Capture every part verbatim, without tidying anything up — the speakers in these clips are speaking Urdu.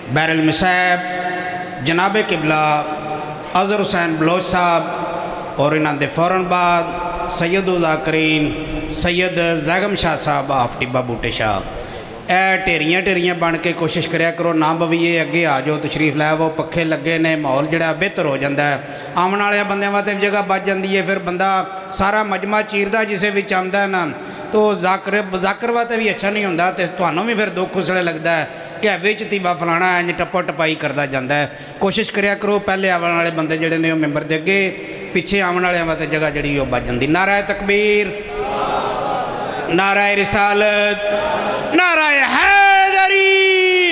بہر المصاب جناب قبلہ اظہر حسین بلوچ صاحب اور انہاں دے فوراً بعد سید الذاکرین سید زیغم شاہ صاحب آف ٹبا بوٹے شاہ اے ٹیریاں ٹیریاں بن کے کوشش کریا کرو نہ بویے اگے آ جاؤ تشریف لے وہ پکھے لگے نے ماحول جڑا بہتر ہو جاندہ ہے آمن والے بندے واسطے جگہ بچ جاندی ہے پھر بندہ سارا مجمع چیردہ جسے وچ آندا ہے نا تو ذاکر ذاکر واسطے بھی اچھا نہیں ہوندا تے تھانوں بھی پھر دکھ اسلے لگدا ہے کہ وچ تیبا فلانا ہے ٹپا ٹپائی کردا جاندا ہے کوشش کریا کرو پہلے آون والے بندے جڑے نے وہ ممبر دے اگے پیچھے آمن والے واسطے جگہ جڑی وہ بچ جاندی نعرہ تکبیر نعرہ رسالت نعرہ حیدری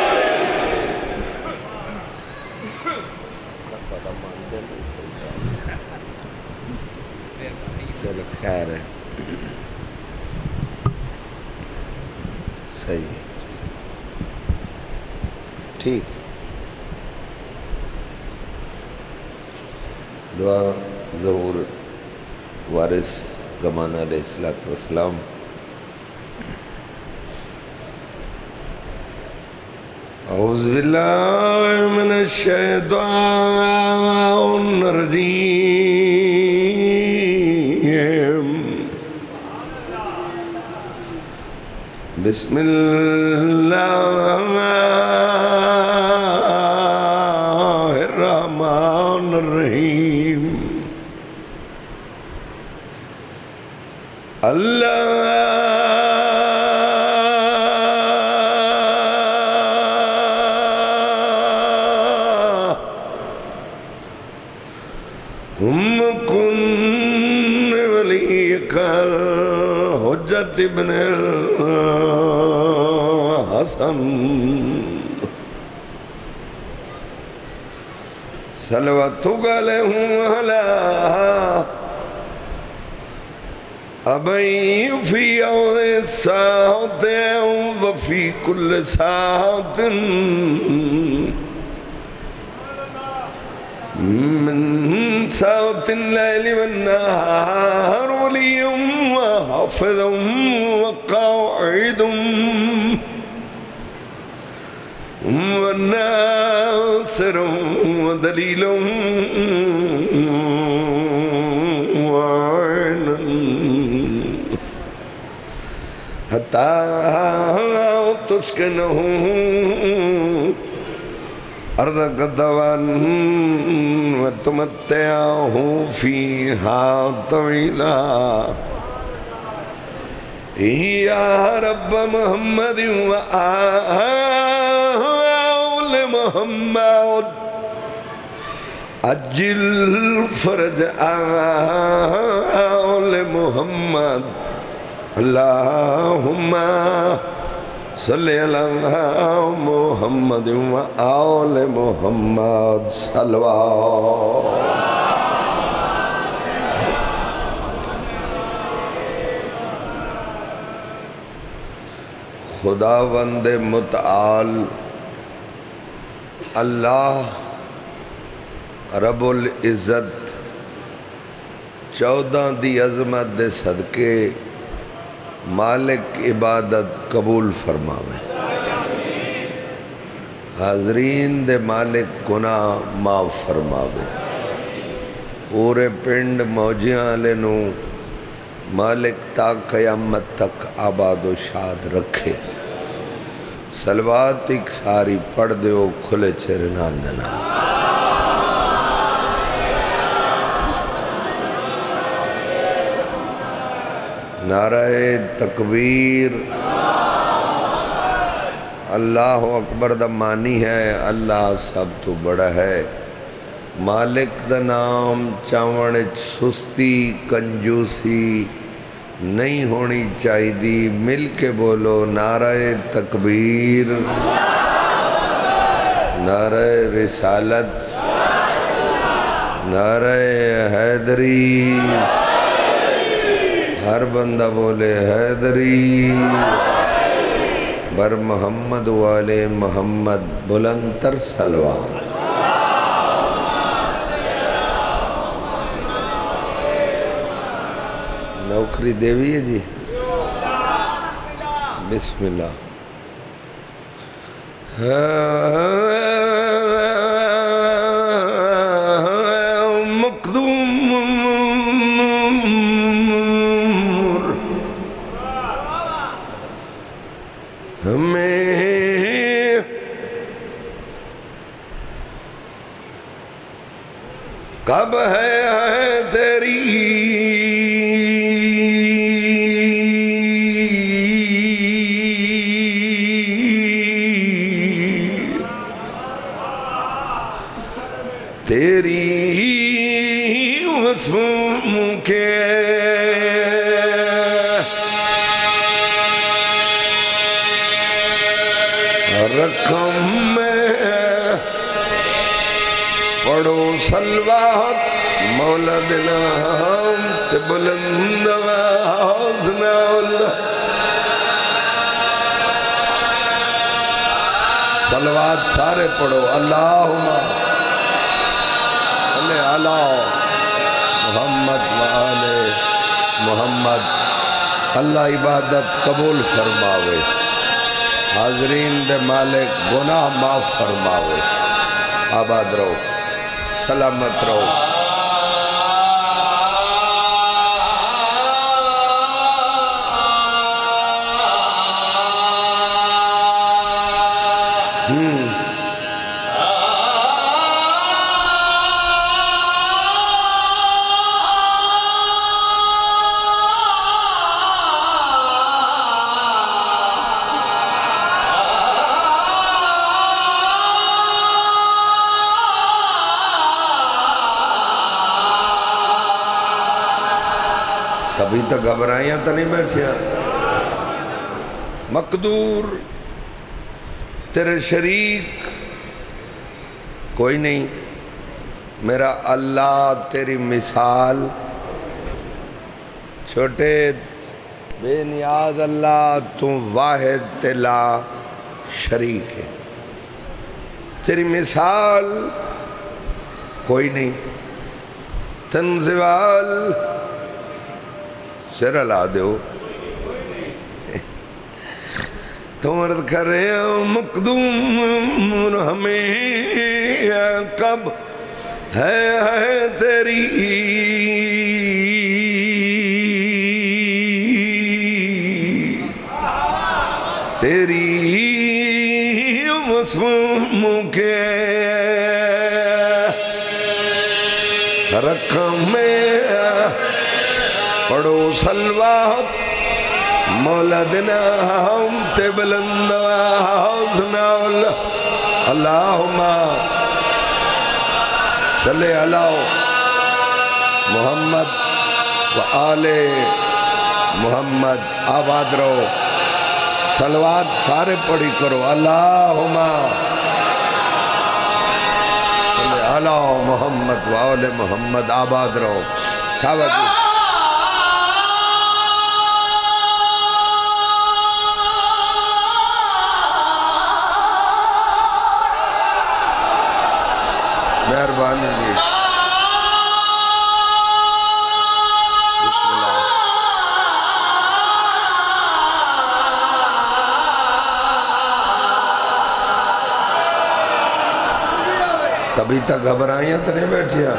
چلو خیر ہے صحیح ٹھیک دعا ظہور وارث زمانہ علیہ السلام اعوذ باللہ من الشیطان الرجیم بسم اللہ الرحمن الرحیم اللہ تم کن ولی کر حجت ابن حسن صلواتک علیہ علیہ ابئی فی عوض ساعت وفی کل ساعت من ساعت اللیل والنہار ولیم وحافظ وقاعد وناصر ودلیل حتى تسكنه أرضك دوان وتمتعه فيها طويلا يا رب محمد وآل محمد أجل فرج آل محمد اللہم صلی اللہ محمد و آل محمد صلوات خداوند متعال اللہ رب العزت چودہ دی عظمت دے صدقے مالک عبادت قبول فرماوے حاضرین دے مالک گناہ معاف فرماوے پورے پنڈ موجیاں لینو مالک تا قیامت تک آباد و شاد رکھے صلوات ایک ساری پڑھ دیو کھلے چرنان ننا نعرہ تکبیر اللہ اکبر دا مانی ہے اللہ سب تو بڑا ہے مالک دا نام چاوڑ سستی کنجوسی نہیں ہونی چاہی دی مل کے بولو نعرہ تکبیر نعرہ رسالت نعرہ حیدری ہر بندہ بولے حیدری بر محمد والے محمد بلندر سلوات نوکری دیوی ہے جی بسم اللہ مقدور ہمیں کب ہے تیری تیری وصفوں کے رقم میں پڑھو صلوات مولا دینا ہم تے بلند آوازنا اللہ صلوات سارے پڑھو اللہم صلی علی محمد وآل محمد اللہ عبادت قبول فرماوے حاضرین دے مالک گناہ معاف فرماوے آباد رہو سلامت رہو ابھی تک گھبرائیاں تو نہیں بیٹھیا مقدور تیرے شریک کوئی نہیں میرا اللہ تیری مثال چھوٹے بے نیاز اللہ تو واحد تلا شریک ہے تیری مثال کوئی نہیں تنزوال سر علا دیو تو مرد کر رہے ہیں مقدوم ہمیں کب ہے ہے تیری تیری وصفوں کے رقم میں پڑھو صلوات مولا دینا ہم تے بلند آوازنا اللہم صلی علی محمد و آل محمد آباد رہو صلوات سارے پڑھی کرو اللہم صلی علی محمد و آل محمد آباد رہو چھاوہ جی مہربانی جی بسم اللہ تبھی تک گھبرائیاں تو نہیں بیٹھیا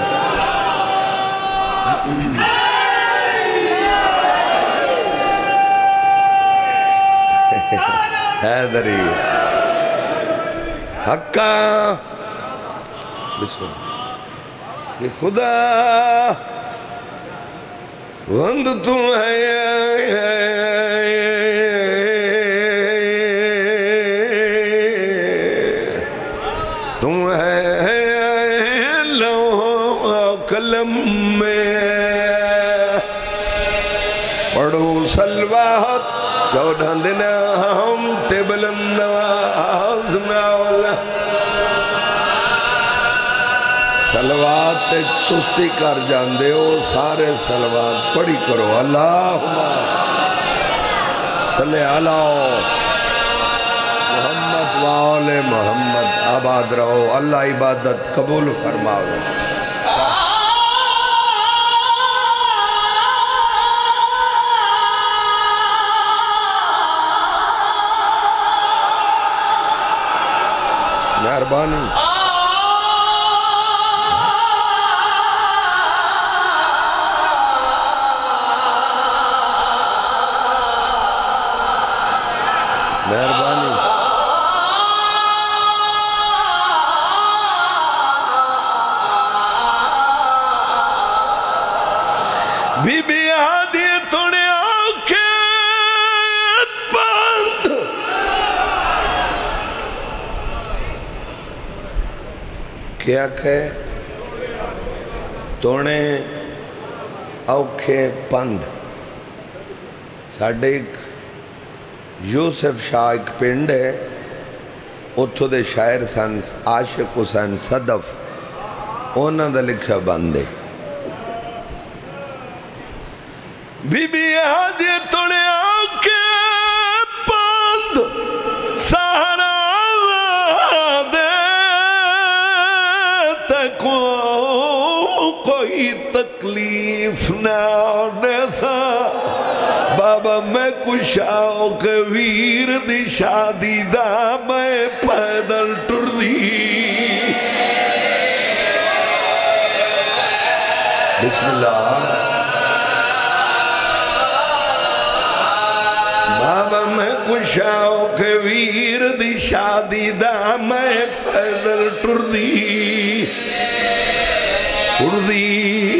حیدری حقا بسم اللہ کہ خدا وند تو ہے تم ہے لوح قلم میں پڑھو صلوات چودہ دن ہم تے بلند آوازنا والا صلوات تے سستی کر جاندے ہو سارے صلوات پڑھی کرو اللہم صلی علی محمد و آل محمد آباد رہو اللہ عبادت قبول فرماؤ مہربانی مہربانی بی بی آدھی توڑے آنکھیں بند کیا کہے توڑے آنکھیں بند ساڑھے ایک یوسف شاہ ایک پنڈ ہے اتھو دے شاعر سن عاشق حسین صدف اونا دا لکھا بندے بی بی آدھی توڑے آنکھیں بند سہارا دے تکو کوئی تکلیف نہ آنے سا بابا میں کشاؤ کے ویر دی شادی دا میں پیدل ٹر دی بسم اللہ بابا میں کشاؤ کے ویر دی شادی دا میں پیدل ٹر دی ٹر دی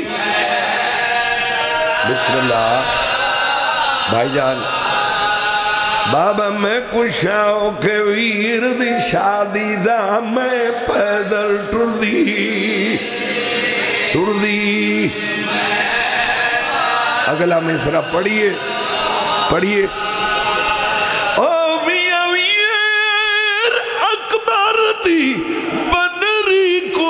بسم اللہ بھائی جان بابا میں کشاؤ کے ویر دی شادی دا میں پیدل ٹر دی ٹر دی اگلا مصرع پڑھئے پڑھئے او میاں ویر اکبر دی بنری کو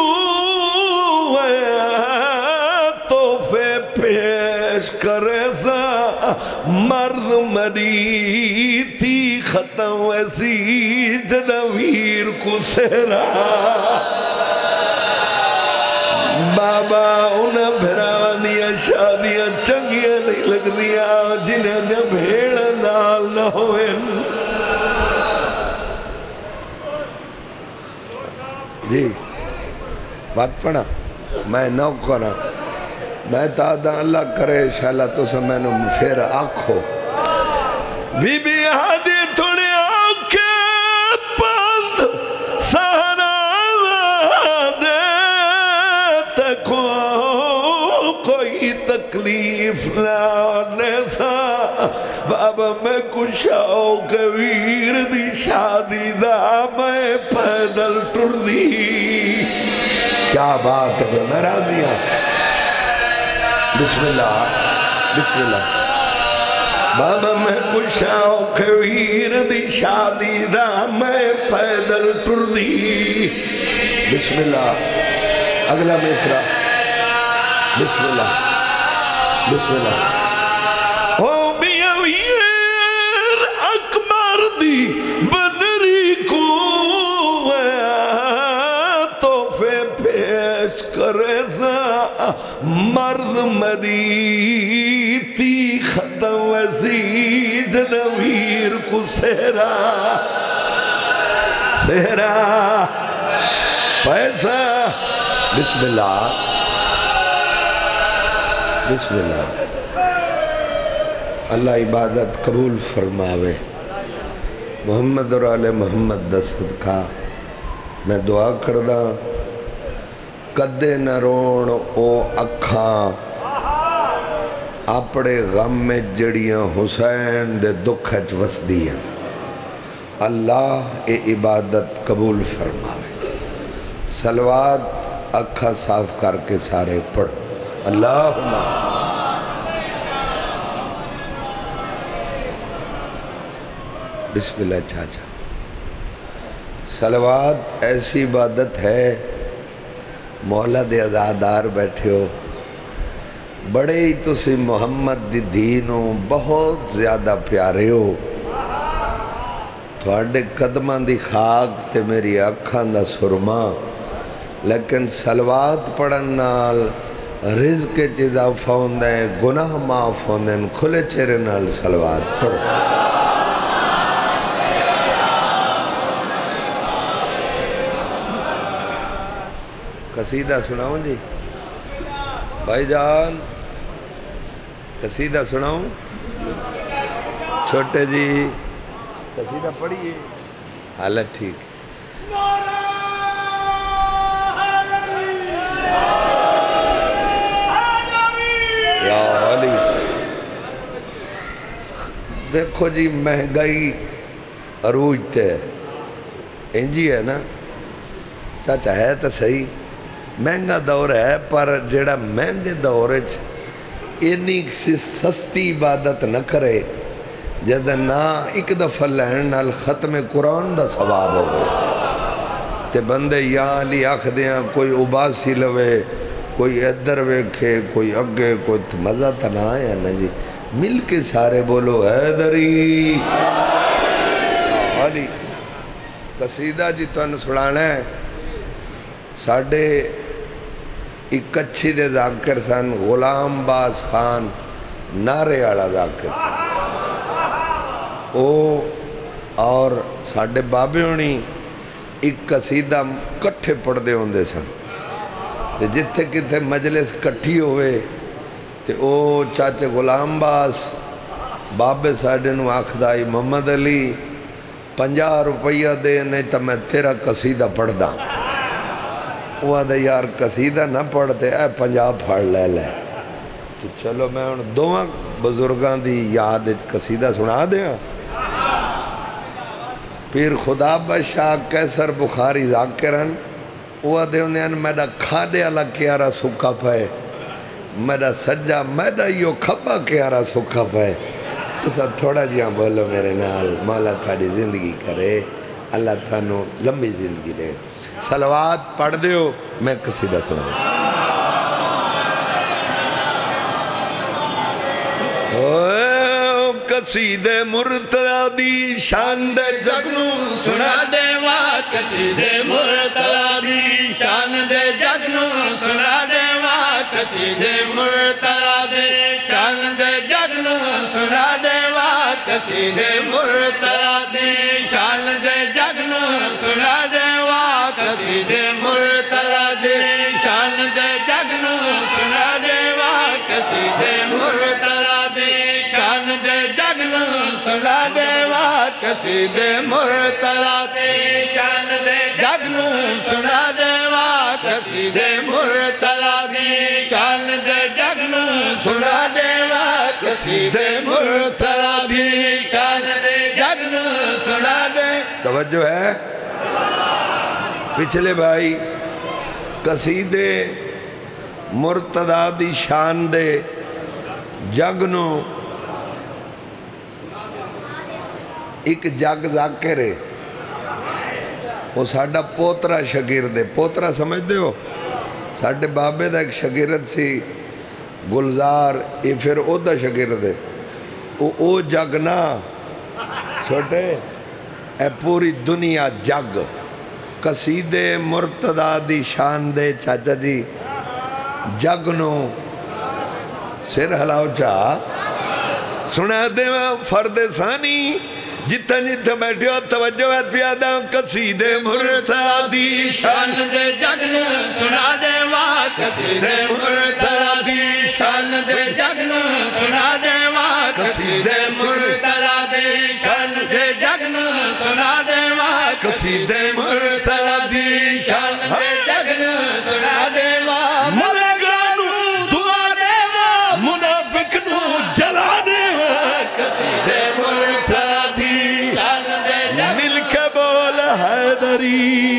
تحفے پیش کرے سا مرد مری تھی ختم ویسی جنویر کو سہرا بابا انہیں بھیران دیا شادیاں چنگیاں نہیں لگ دیا جنہیں دیا بھیڑ نال نہ ہوئے جی بات پڑھا میں نو کرا میں تادہ اللہ کرے شاءاللہ تو سے میں نے پھر آنکھو بی بی آدھی تھوڑے آنکھیں بند سہارا دے تکو کوئی تکلیف نہ آنے سا بابا میں کشاؤ کے ویر دی شادی دا میں پیدل ٹر دی کیا بات ہے میں راضی ہوں بسم اللہ بسم اللہ بابا میں کشاؤ کے ویر دی شادی دا میں پیدل ٹر دی بسم اللہ اگلا مصرع بسم اللہ بسم اللہ او میاں ویر اکبر دی بنری کو تحفے پیش کرے سا مرد مری تھی ختم ویسی جنویر کو سہرا سہرا پیسہ بسم اللہ بسم اللہ اللہ عبادت قبول فرماوے محمد اور آل محمد دا صدقہ میں دعا کردہ کدے نہ رون او اکھاں اپڑے غم میں جڑیاں حسین دے دکھچ وسدیاں اللہ اے عبادت قبول فرماوے صلوات اکھا صاف کر کے سارے پڑھ اللہم بسم اللہ چاچا صلوات ایسی عبادت ہے مولا دے عزادار بیٹھے ہو بڑے ہی تسی محمد دی دینوں بہت زیادہ پیارے ہو تھوڑے قدمان دی خاک تے میری اکھان دا سرما لیکن صلوات پڑھن نال رزق اضافہ ہوندہ ہے گناہ معاف ہوندہ ہے کھلے چہرے نال صلوات پڑھو قصیدہ سناؤں جی بھائی جان قصیدہ سناؤں چھوٹے جی قصیدہ پڑھیے حالت ٹھیک یا علی دیکھو جی مہنگائی عروج تے انجی ہے نا چاچا ہے تو صحیح مہنگا دور ہے پر جڑا مہنگے دور اینی سی سستی عبادت نہ کرے جد نہ ایک دفعہ لین نال ختم قرآن دا ثواب ہوئے تے بندے یا علی آکھ دیاں کوئی اباسی لوے کوئی ادھر ویکھے کوئی اگے کوئی مزہ تا نہ آیا نا جی مل کے سارے بولو حیدری علی قصیدہ جی تو انہوں سڑانا ہے ساڑھے ایک اچھی دے ذاکر سن غلام باز خان نارے آڑا ذاکر سن او اور ساڑھے بابے ہونی ایک قصیدہ کٹھے پڑھ دے ہوندے سن تے جتھے کتھے مجلس کٹھی ہوئے تے او چاچے غلام باز بابے ساڑھے نو آخدائی محمد علی پنجا روپیہ دے نہیں تا میں تیرا قصیدہ پڑھ دا وہ دے یار قصیدہ نہ پڑھتے اے پنجا پھاڑ لے لے تو چلو میں ان دوہاں بزرگاں دی یاد قصیدہ سنا دیا پیر خدا بشاہ کیسر بخاری ذاکرن وہ دے انہیں میڈا کھاڑے اللہ کیارا سکھا پائے میڈا سجا میڈا یو کھبا کیارا سکھا پائے تو سب تھوڑا جیاں بولو میرے نال مولا تھاڑی زندگی کرے اللہ تھانو لمبی زندگی دے صلوات پڑھ دیو میں قصیدہ سنا قصیدے مرتضی دی شان دے جگنو سنا دے وا قصیدے مرتضی دی شان دے جگنو سنا دے وا قصیدے مرتضی دی شان دے جگنو سنا دے وا قصیدے مرتضی دی شان دے جگنو سنا دے وا قصیدے مرتضی دی شان دے جگنو سنا دے وا قصیدے مرتضی دی شان دے جگنو سنا دے وا قصیدے مرتضی دی شان دے جگنو سنا دے وا قصیدے مرتضی دی شان دے جگنو سنا دے وا قصیدے مرتضی دی شان دے جگنو سنا دے توجہ ہے پچھلے بھائی قصیدے مرتضی دی شان دے جگنو ایک جگ ذاکر ہے وہ ساڑھا پوترا شگرد ہے پوترا سمجھ دے ہو ساڑھے بابے دا ایک شگرد سی گلزار یہ پھر او دا شگرد ہے او او جگ نا چھوٹے اے پوری دنیا جگ قصیدے مرتضی دی شان دے چاچا جی جگنو سر ہلاؤ چاہ سنا دے فرد ثانی جتنا جتنا بیٹھے ہو توجہ ہے پیادہ قصیدے مرتضی دی شان دے جگنو سنا دے وا قصیدے مرتضی دی شان دے جگنو سنا دے وا قصیدے مرتضی دی شان دے جگنو سنا دے وا قصیدے مرتضی دی شان دے جگنو سنا دے وا ملکانو دعا دے وا منافق نو جلا دے وا قصیدے مرتضی مل کے بول حیدری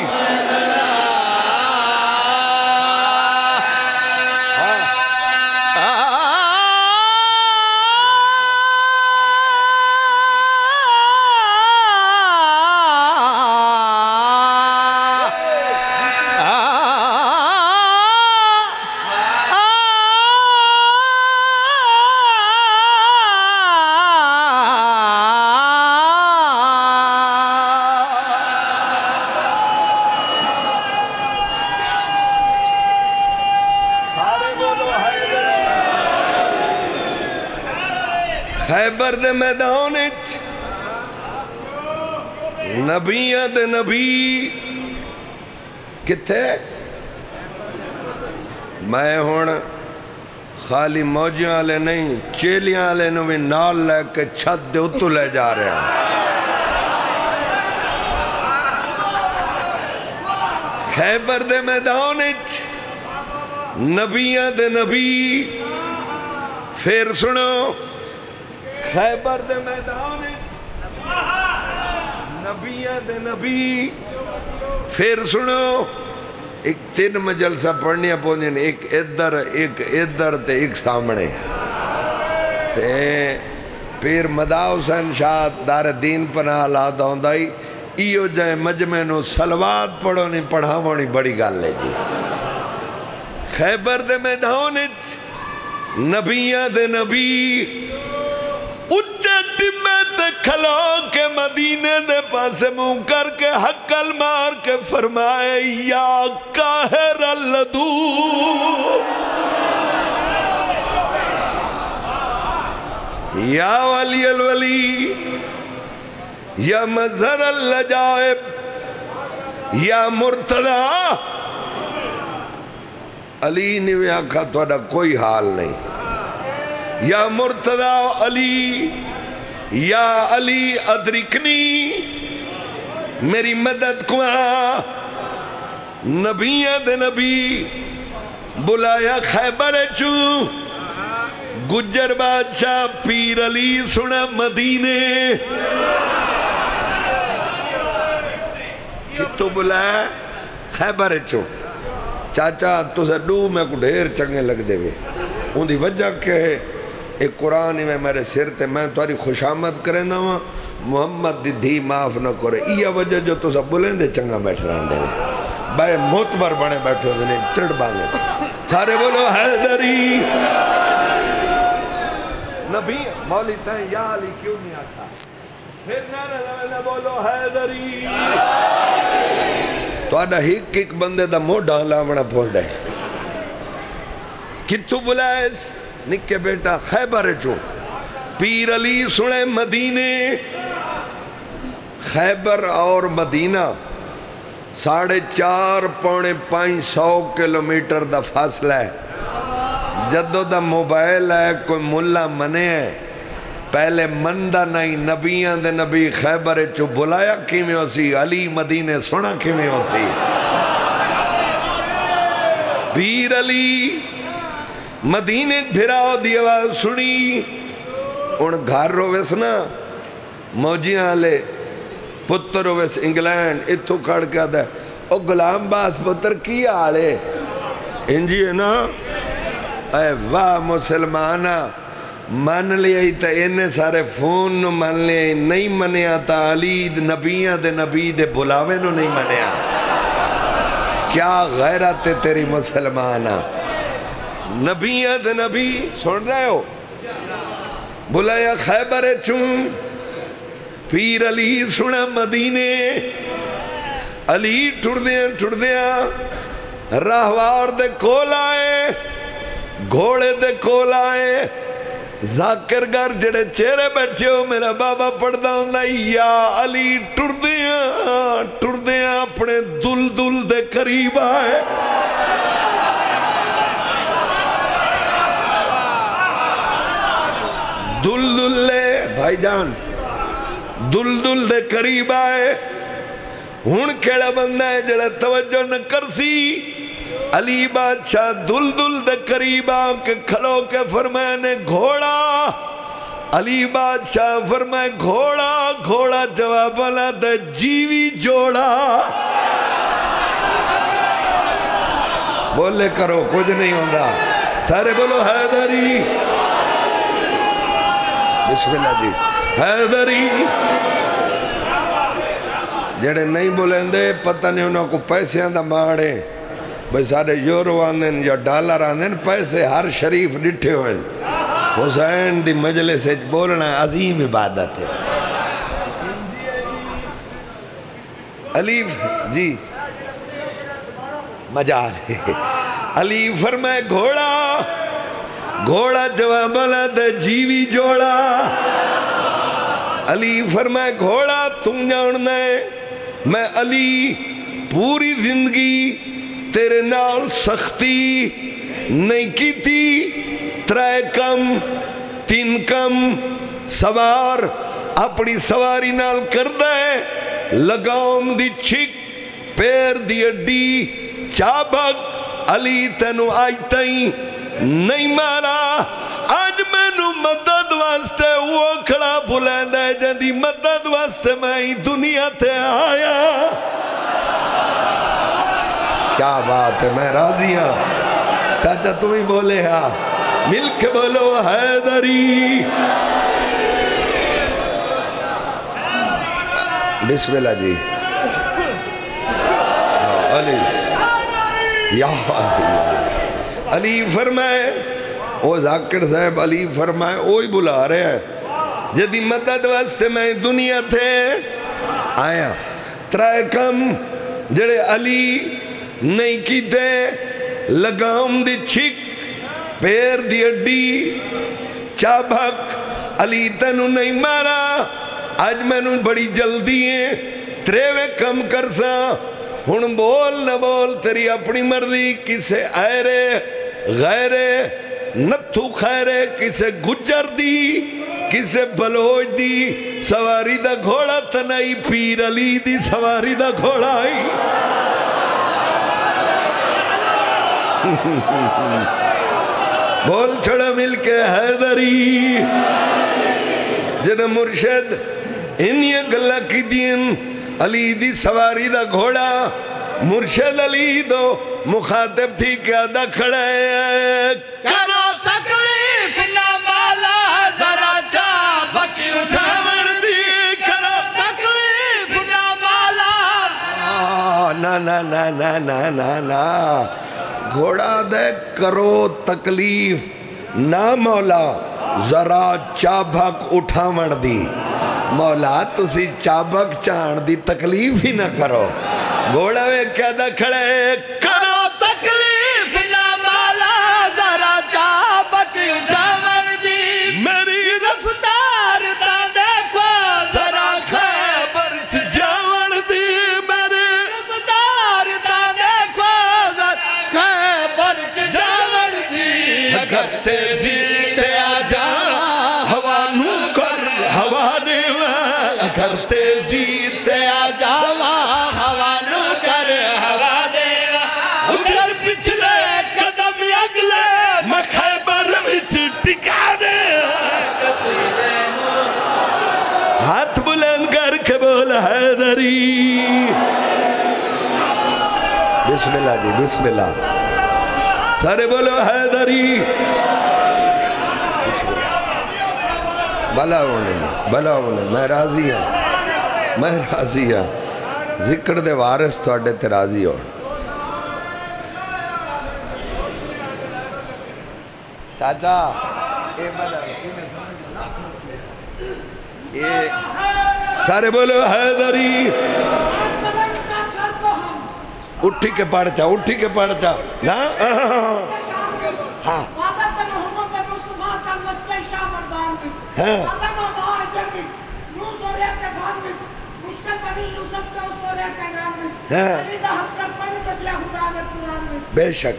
خیبر دے میدان نبیاں دے نبی کتے میں ہون خالی موجیاں والے نہیں چیلیاں والے نو بھی نال لے کے چھت دے اتو لے جا رہے ہیں خیبر دے میدان اچ نبیاں دے نبی پھر سنو خیبر دے میدان اچ نبیاں دے نبی پھر سنو ایک تین مجلسہ پڑھنیا پوندیں ایک ادھر ایک ادھر تے ایک سامنے تے پیر مدا حسین شاہ دار دین پناہ اللہ داؤندائی ایو جائے مجمع نو سلوات پڑھو نہیں پڑھاو نہیں بڑی گال لے جی خیبر دے میدان اچ نبیاں دے نبی اچھے ٹمے تے کھلو کے مدینے دے پاسے منہ کر کے حقل مار کے فرمائے یا قاہر اللدو یا ولی الولی یا مظہر اللجائب یا مرتضی علی نے آکھا توڑا کوئی حال نہیں یا مرتضی علی یا علی ادرکنی میری مدد کو آ نبیہ دے نبی بلایا خیبر چوں گجر بادشاہ پیر علی سنا مدینے کتو بلایا خیبر چوں چاچا تو سے ڈو میں کو ڈھیر چنگے لگ دے وے ان دی وجہ کیا ہے ایک قرآن میں میرے سر تے میں تواری خوش آمد کریں دا ہوں محمد دی دھی معاف نہ کرے یہ وجہ جو تو سب بولیں دے چنگا بیٹھ رہاں دے بھائی موتبر بنے بیٹھو دے چڑ بانے سارے بولو حیدری نبی مولی تین یا علی کیوں نہیں آتا پھر نانا لوے بولو حیدری تو آدھا ہک ایک بندے دا مو ڈالا منا پھول دے کتو بلائیس نکے بیٹا خیبر چو پیر علی سنے مدینے خیبر اور مدینہ ساڑھے چار پونے پانچ سو کلومیٹر دا فاصلہ ہے جدو دا موبائل ہے کوئی ملہ منے ہے پہلے مندہ نہیں نبیاں دے نبی خیبر چو بلایا کیمیں ہو سی علی مدینے سنا کیمیں ہو سی پیر علی مدینے بھراؤ دی آواز سنی ان گھر رو ویس نا موجیاں لے پتر رو ویس انگلینڈ اتھو کھڑ کے آدھا او غلام باس پتر کی آلے انجی ہے نا اے واہ مسلمانہ مان لیا ہی تا انہیں سارے فون نو مان لیا ہی نہیں منیا تا علی نبیاں دے نبی دے بلاوے نو نہیں منیا کیا غیرت تیری مسلمانہ نبیاں دے نبی سن رہے ہو بلایا خیبر چون پیر علی سنا مدینے علی ٹھڑ دیاں ٹھڑ دیاں راہوار دے کول آئے گھوڑے دے کول آئے ذاکر گر جڑے چہرے بیٹھے ہو میرا بابا پڑھدا ہوں یا علی ٹر دیاں ٹر دیاں اپنے دل دل دے قریب آئے دل دل لے بھائی جان دل دل دے قریب آئے ہون کیڑا بندہ ہے جڑے توجہ نہ کرسی علی بادشاہ دل دل دے قریب آؤ کے کھلو کے فرمائے نے گھوڑا علی بادشاہ فرمائے گھوڑا گھوڑا جواب والا دے جیوی جوڑا بولے کرو کچھ نہیں ہوندہ سارے بولو حیدری بسم اللہ جی حیدری جڑے نہیں بولیں دے پتہ نہیں انہوں کو پیسے آندہ ماڑے بھئی سارے یورو آندھن یا ڈالر آندھن پیسے ہر شریف ڈٹھے ہوئے حسین دی مجلس بولنا عظیم عبادت ہے علی جی مجال ہے علی فرمائے گھوڑا گھوڑا جواب دے جیوی جوڑا علی فرمائے گھوڑا تم جاننا ہے میں علی پوری زندگی تیرے نال سختی نہیں کی تھی ترے کم تین کم سوار اپنی سواری نال کر دے لگام دی چھک پیر دی اڈی چابک علی تینو آئی تائیں نہیں مارا آج میں نو مدد واسطے وہ کھڑا بھولیں دے جدی مدد واسطے میں ہی دنیا تے آیا کیا بات ہے میں راضی ہاں چاچا تم ہی بولے ہاں مل کے بولو حیدری بسم اللہ جی علی یا علی فرمائے او ذاکر صاحب علی فرمائے اوہی بلا رہے ہیں جدی مدد واسطے میں دنیا تھے آیا ترائے کم جڑے علی نہیں کی دے لگام دی چھک پیر دی اڈی چابک علی تینو نہیں مارا آج میں نو بڑی جلدی ہیں تریوے کم کرسا ہن بول نہ بول تیری اپنی مرضی کسے آئرے غیرے نتھو خیرے کسے گجر دی کسے بلوچ دی سواری دا گھوڑا تنائی پیر علی دی سواری دا گھوڑا آئی بول چھڑا مل کے حیدری جنہ مرشد انہی گلہ کی دین علی دی سواری دا گھوڑا مرشد علی دو مخاطب تھی کیا دا کھڑے کرو تکلیف نہ مالا ذرا چابک اٹھا مردی کرو تکلیف نہ مالا نا نا نا نا نا نا نا گھوڑا دے کرو تکلیف نا مولا ذرا چابک اٹھا مردی مولا تسی چابک چاند دی تکلیف ہی نہ کرو گھوڑا وے کیا دا کھڑے کرو تکلیف نہ مالا ذرا چابک اٹھا مردی میری رفتار تا دیکھو ذرا خیبر چ جاون دی میری رفتار تا دیکھو ذرا خیبر چ جاون دی اگر تیزی تے آ جا ہوا نو کر ہوا دے اگر تیزی تے آ جاوا ہوا نو کر ہوا دے اگر پچھلے قدم اگلے میں خیبر وچ ٹکا دے ہاتھ بلند کر کے بول حیدری بسم اللہ جی بسم اللہ سارے بولو حیدری بسم اللہ بلا ہونے بلا ہونے میں راضی ہوں میں راضی ہوں ذکر دے وارث تو اڈے تے راضی ہو چاچا اے بلا اے سارے بولو حیدری اٹھی کے پڑھ چا اٹھی کے پڑھ چا نا ہاں ہاں بے شک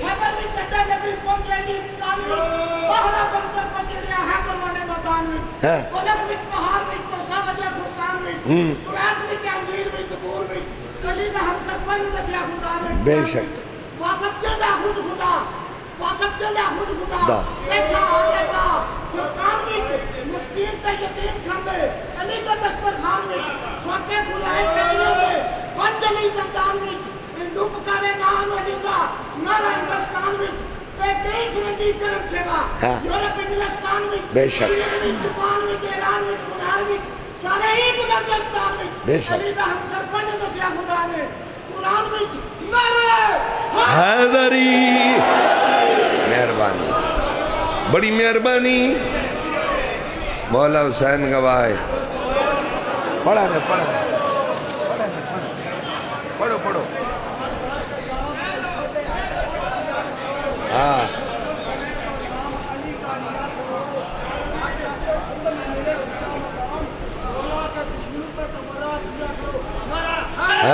بے شک دا مسکین تے یتیم کھندے علی دا دسترخوان وچ چھوٹے بھلائے کٹیاں دے پنج علی زندان وچ ہندو پکارے نام علی دا نارا ہندوستان وچ پہ کئی فرنگی کرن سیوا یورپ انگلستان وچ بے شک جاپان وچ ایران وچ کنار وچ سارے ہی بلوچستان وچ علی دا ہم سرپنچ دسیا خدا نے قرآن وچ نعرہ حیدری مہربانی بڑی مہربانی مولا حسین گواہ پڑھا رہے پڑھا رہے پڑھو پڑھو ہاں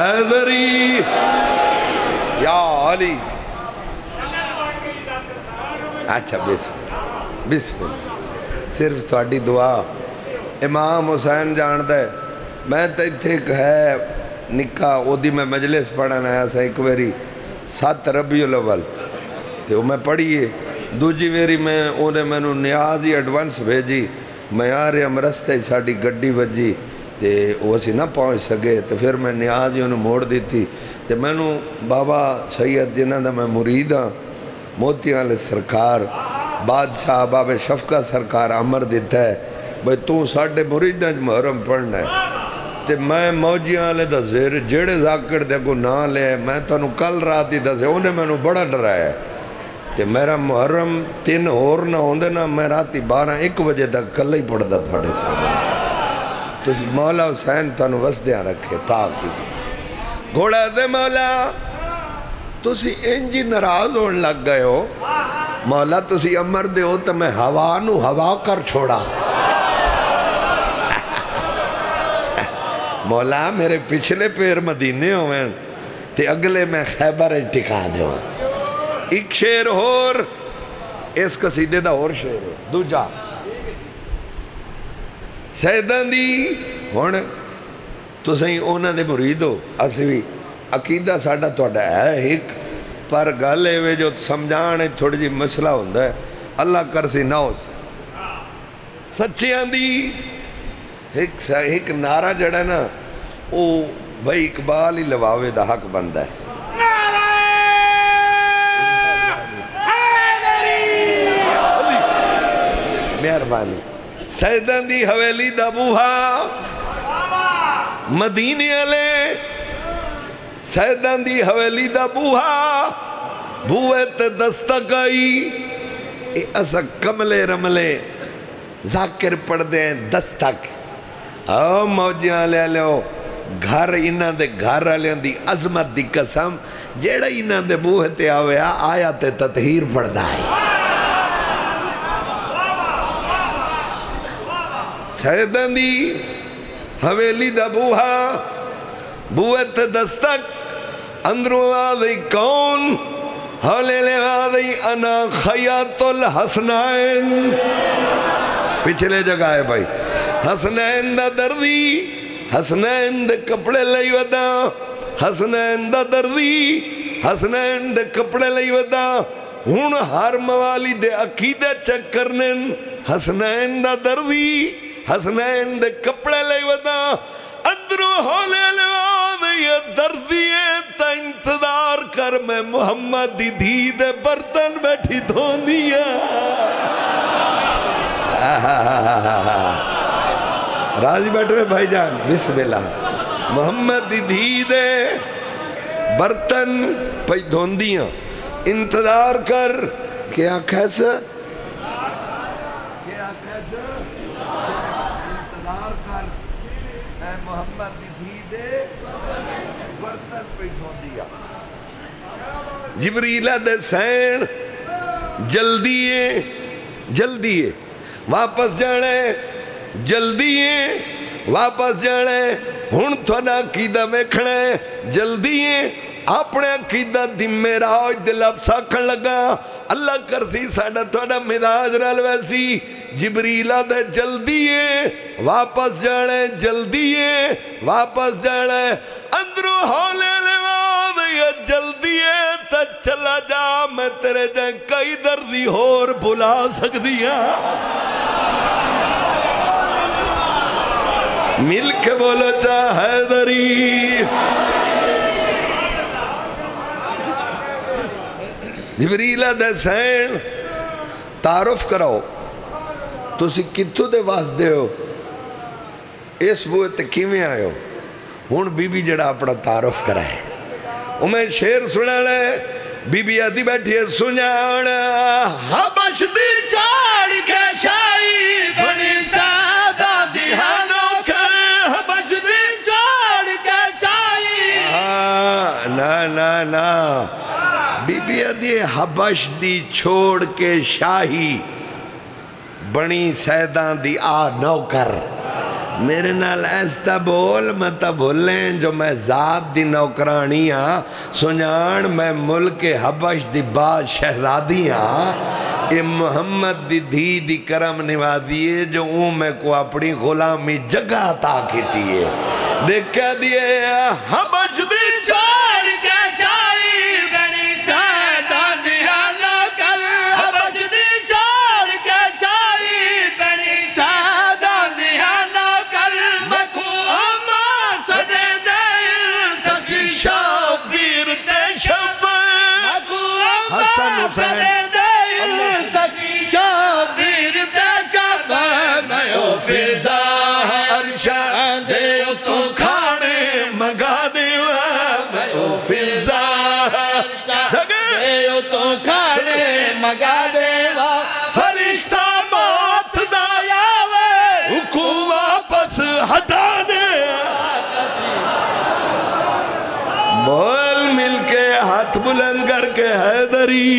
حیدری یا علی اچھا بسم بسم اللہ صرف تھوڑی دعا امام حسین جان دے میں تو اتھے ایک ہے نکا او دی میں مجلس پڑھن آیا سا ایک ویری سات ربیع الاول تے وہ میں پڑھیے دوجی ویری میں انہیں میں نو نیاز ہی ایڈوانس بھیجی میں آ رہے ہم رستے ساڑی گڈی وجی تے وہ اسی نہ پہنچ سکے تو پھر میں نیاز ہی انہوں موڑ دی تھی تے میں نو بابا سید جنہ دا میں مرید ہاں موتیاں علیہ سرکار بادشاہ باب شفقہ سرکار عمر دیتا ہے بھئی تو ساڑھے مریداں محرم پڑھنا ہے تے میں موجیاں علیہ دا زیر جیڑے ذاکر دے کو نہ لے میں تو انہوں کل راتی دا سے انہیں میں نو بڑا ڈرایا ہے تے میرا محرم تین اور نہ ہوندے نا میں راتی بارہ ایک بجے تک کل ہی پڑھ دا تھوڑے سامنے تو مولا حسین تانو وسدیاں رکھے پاک کی گھوڑا دے مولا تسی انجی ناراض ہون لگ گئے ہو مولا تسی امر دے ہو تو میں ہوا نو ہوا کر چھوڑا مولا میرے پچھلے پیر مدینے ہوئے تے اگلے میں خیبر ٹکا دے ہو ایک شیر اور اس قصیدے دا اور شیر ہو دو جا سیدان دی ہون تو سہی اونا دے مرید ہو اسوی عقیدہ ساڑھا توڑا ہے ایک پر گالے ہوئے جو سمجھانے تھوڑی جی مسئلہ ہوندہ ہے اللہ کرسی ناؤ سچیاں دی ایک ایک نعرہ جڑا نا او بھائی اقبال ہی لواوے دا حق بندہ ہے مہربانی سیدان دی حویلی دا بوہا مدینے علیہ سیدان دی حویلی دا بوہا بوہے تے دستگائی اے اسا کملے رملے ذاکر پڑھ دیں دستک او موجیاں لے لو گھر انہاں دے گھر لیاں دی عظمت دی قسم جیڑا انہاں دے بوہے تے آویا آیا تے تطہیر پڑھ دائی سیدان دی حویلی دا بوہا بوہے تے دستک اندروں آدھئی کون حولے لے آدھئی انا خیات الحسنین پچھلے جگہ ہے بھائی حسنین دا دردی حسنین دے کپڑے لئی ودا حسنین دا دردی حسنین دے کپڑے لئی ودا ہون ہر موالی دے عقیدے چک کرنن حسنین دا دردی حسنین دے کپڑے لئی ودا اندرو ہولے لے آدھئی دردیے تا انتظار کر میں محمد دی دھی دے برتن بیٹھی دھون دیا راضی بیٹھے میں بھائی جان بسم اللہ محمد دی دھی دے برتن پہ دھون دیا انتظار کر کیا کیسا کیا کیسا انتظار کر اے محمد دی دھی دے برتن پہ دھون دیا جبریلہ دے سین جلدیے جلدیے واپس جانے جلدیے واپس جانے ہن تھوڑا عقیدہ میں کھڑے جلدیے اپنے عقیدہ دن میرا ہوئی دل افسا کھڑ لگا اللہ کرسی ساڑھا تھوڑا مداج رال ویسی جبریلہ دے جلدیے واپس جانے جلدیے واپس جانے اندرو ہولے لے وادیا جلدیے تا چلا جا میں تیرے جائیں کئی دردی اور بھلا سک دیا مل کے بولو چاہ حیدری جبریلہ دے سین تعارف کراؤ تسی کتو دے واس دے ہو اس بوئے تے کیویں آئے ہو ہون بی بی جڑا اپنا تعارف کرائے میں شیر سنا لے بی بی آدھی بیٹھی ہے سنانا حبش دی چاڑ کے شائی بنی سادہ دیہانوں کر حبش دی چاڑ کے شائی نا نا نا بی بی آدھی حبش دی چھوڑ کے شاہی بنی سیدان دی آ نوکر میرے نال ایستا بول متا بھولیں جو میں ذات دی نوکرانی ہاں سنان میں ملک حبش دی باد شہزادی ہاں یہ محمد دی دھی دی کرم نوازی ہے جو اون میں کو اپنی غلامی جگہ عطا کیتی ہے دیکھا دیئے حبش دی چھوڑ کے چاری بنی سیدان دیا لوکل حبش دی چھوڑ کے چاری بنی سیدان دیا لوکل مکھو اما سدے دل سخی شبیر تے شب مکھو اما حسن حسین سدے دل سخی شبیر تے شب میں او فضا عرشہ دے تو کھانے مگا دیوا میں او فضا دیو تو کھانے مگا دیوا فرشتہ موت دا یاوے کو واپس ہٹانے بول مل کے ہاتھ بلند کر کے حیدری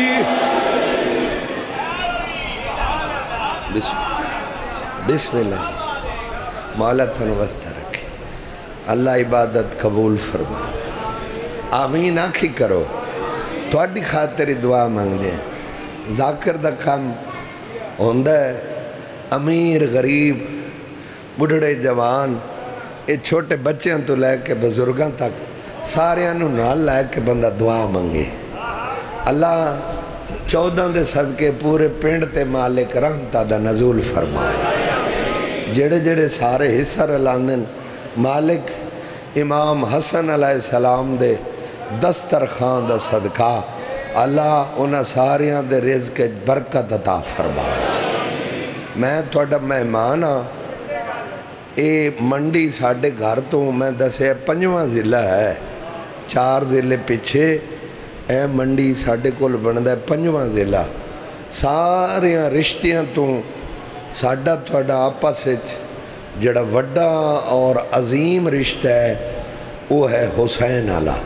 بسم اللہ مولا تھن وستہ رکھے اللہ عبادت قبول فرما آمین آنکھی کرو تھوڑی خاطری دعا مانگ دیں ذاکر دا کام ہوندہ ہے امیر غریب بڑھڑے جوان یہ چھوٹے بچے ہیں تو لے کے بزرگاں تک سارے انہوں نال لے کے بندہ دعا مانگے اللہ چودہ دے صدقے پورے پینڈ تے مالک رحمتہ دا نزول فرمائے جڑے جڑے سارے حصہ رلاندن مالک امام حسن علیہ السلام دے دسترخوان دا صدقہ اللہ انہاں ساریاں دے رزق برکت عطا فرمائے میں تھوڑا مہمان ہاں اے منڈی ساڑھے گھر تو میں دسے پنجواں ضلع ہے چار ضلع پیچھے اے منڈی ساڑھے کول بندہ ہے پنجواں ضلع ساریاں رشتیاں تو ساڑھا تھوڑا آپس جڑا وڈا اور عظیم رشتہ ہے وہ ہے حسین علیہ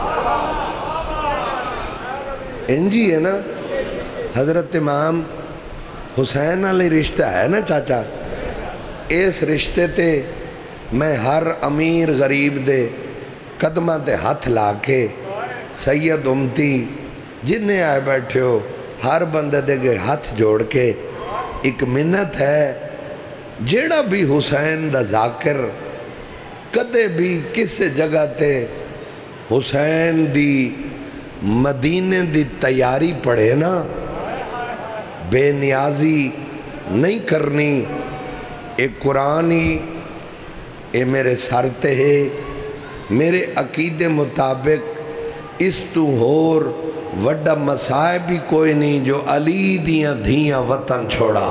انجی ہے نا حضرت امام حسین علیہ رشتہ ہے نا چاچا اس رشتے تے میں ہر امیر غریب دے قدمہ دے ہاتھ لا کے سید امتی جنہیں آئے بیٹھے ہو ہر بندے دے گے ہاتھ جوڑ کے ایک منت ہے جیڑا بھی حسین دا ذاکر کدے بھی کس جگہ تے حسین دی مدینے دی تیاری پڑھے نا بے نیازی نہیں کرنی ایک قرآنی اے میرے سارتے ہے میرے عقیدے مطابق اس تو ہور وڈا مسائب بھی کوئی نہیں جو علی دیاں دھیاں وطن چھوڑا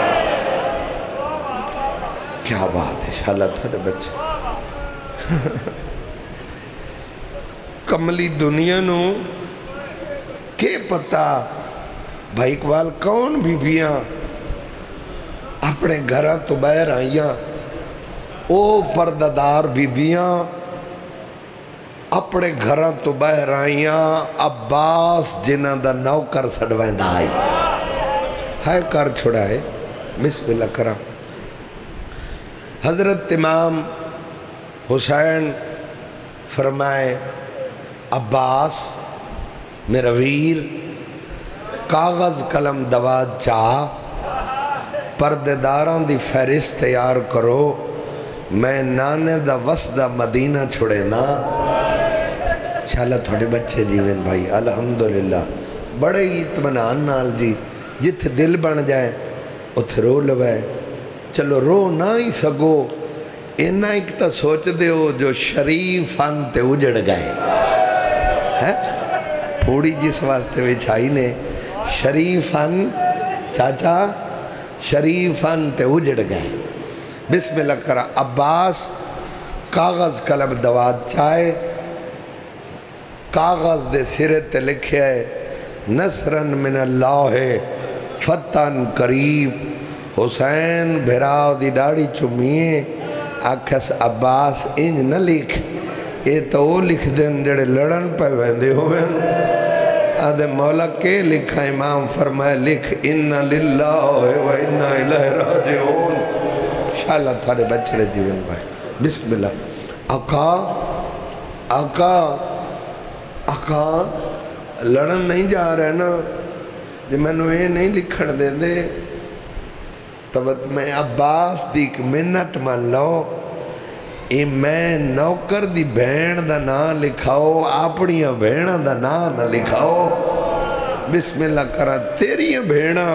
کیا بات ہے انشاءاللہ تھوڑے بچے کملی دنیا نو کہ پتا بھائی اقبال کون بھی بیاں اپنے گھرہ تو باہر آئیاں او پرددار بھی بیاں اپنے گھرہ تو باہر آئیاں عباس جنہ دا نوکر سڑوائن دا آئی ہے کر چھوڑا ہے بسم اللہ کرام حضرت امام حسین فرمائے عباس میرا ویر کاغذ قلم دواد چاہ پردیداران دی فہرست تیار کرو میں نانے دا وسدہ مدینہ چھوڑے نا انشاءاللہ تھوڑے بچے جیوین بھائی الحمدللہ بڑے اطمینان نال جی جت دل بن جائے اتھ رو لوائے چلو رو نہ ہی سگو اینا ایک تا سوچ دے ہو جو شریفان تے اجڑ گئے پھوڑی جس واسطے وچھائی نے شریفان چاچا شریفان تے اجڑ گئے بسم اللہ کرا عباس کاغذ قلم دواد چائے کاغذ دے سرے تے لکھے ہے نصرن من اللہ فتن قریب حسین بھراو دی ڈاڑی چمیے آکھس عباس انج نہ لکھ اے تو وہ لکھ دیں جڑے لڑن پہ ویندے ہوئے آدھے مولا کے لکھا امام فرمائے لکھ انہا للہ و انہا الہ راجعون انشاءاللہ تھارے بچڑے جیون بھائی بسم اللہ آقا آقا آقا لڑن نہیں جا رہے نا جی میں نے یہ نہیں لکھن دے دے تو میں عباس دی ایک منت مان لو اے میں نوکر دی بھین دا نام لکھاؤ اپنی بھیناں دا نام نہ لکھاؤ بسم اللہ کرا تیری بھینا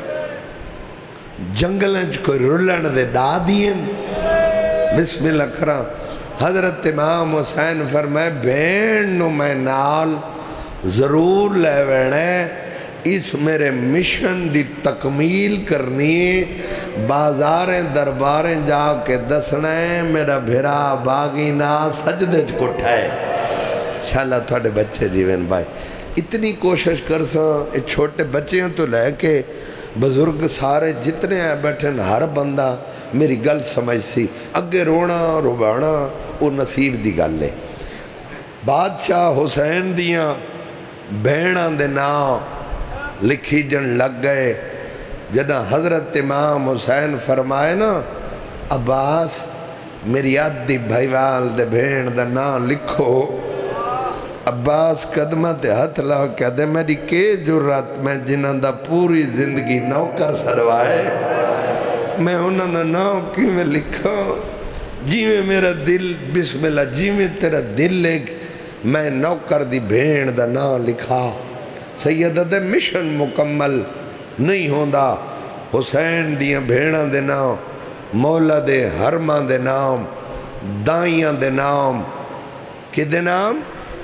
جنگلنچ کوئی رلن دے ڈا دین بسم اللہ کرا حضرت امام حسین فرمائے بھین نو میں نال ضرور لے وینے اس میرے مشن دی تکمیل کرنی بازاریں درباریں جا کے دسنے میرا بھرا باغی نا سجدے چکٹھا ہے انشاءاللہ تھوڑے بچے جیوین بھائی اتنی کوشش کر ساں چھوٹے بچے ہیں تو لے کے بزرگ سارے جتنے ہیں بیٹھے ہر بندہ میری گل سمجھ سی اگے رونا روبانا وہ نصیب دی گل ہے بادشاہ حسین دیاں بھیناں دے نام لکھی جن لگ گئے جنہ حضرت امام حسین فرمائے نا عباس میری عدی بھائیوال دے بھین دے نام لکھو عباس قدمہ تے ہتھ لاؤ کہہ دے میری کے جرات میں جنہ دا پوری زندگی نوکر سروائے میں انہوں نے نام کی میں لکھا جی میں میرا دل بسم اللہ جی میں تیرا دل لکھ میں نوکر دی بھین دا نام لکھا سیدہ دے مشن مکمل نہیں ہوندہ حسین دیاں بھیڑاں دے نام مولا دے حرماں دے نام دائیاں دے نام کی دے نام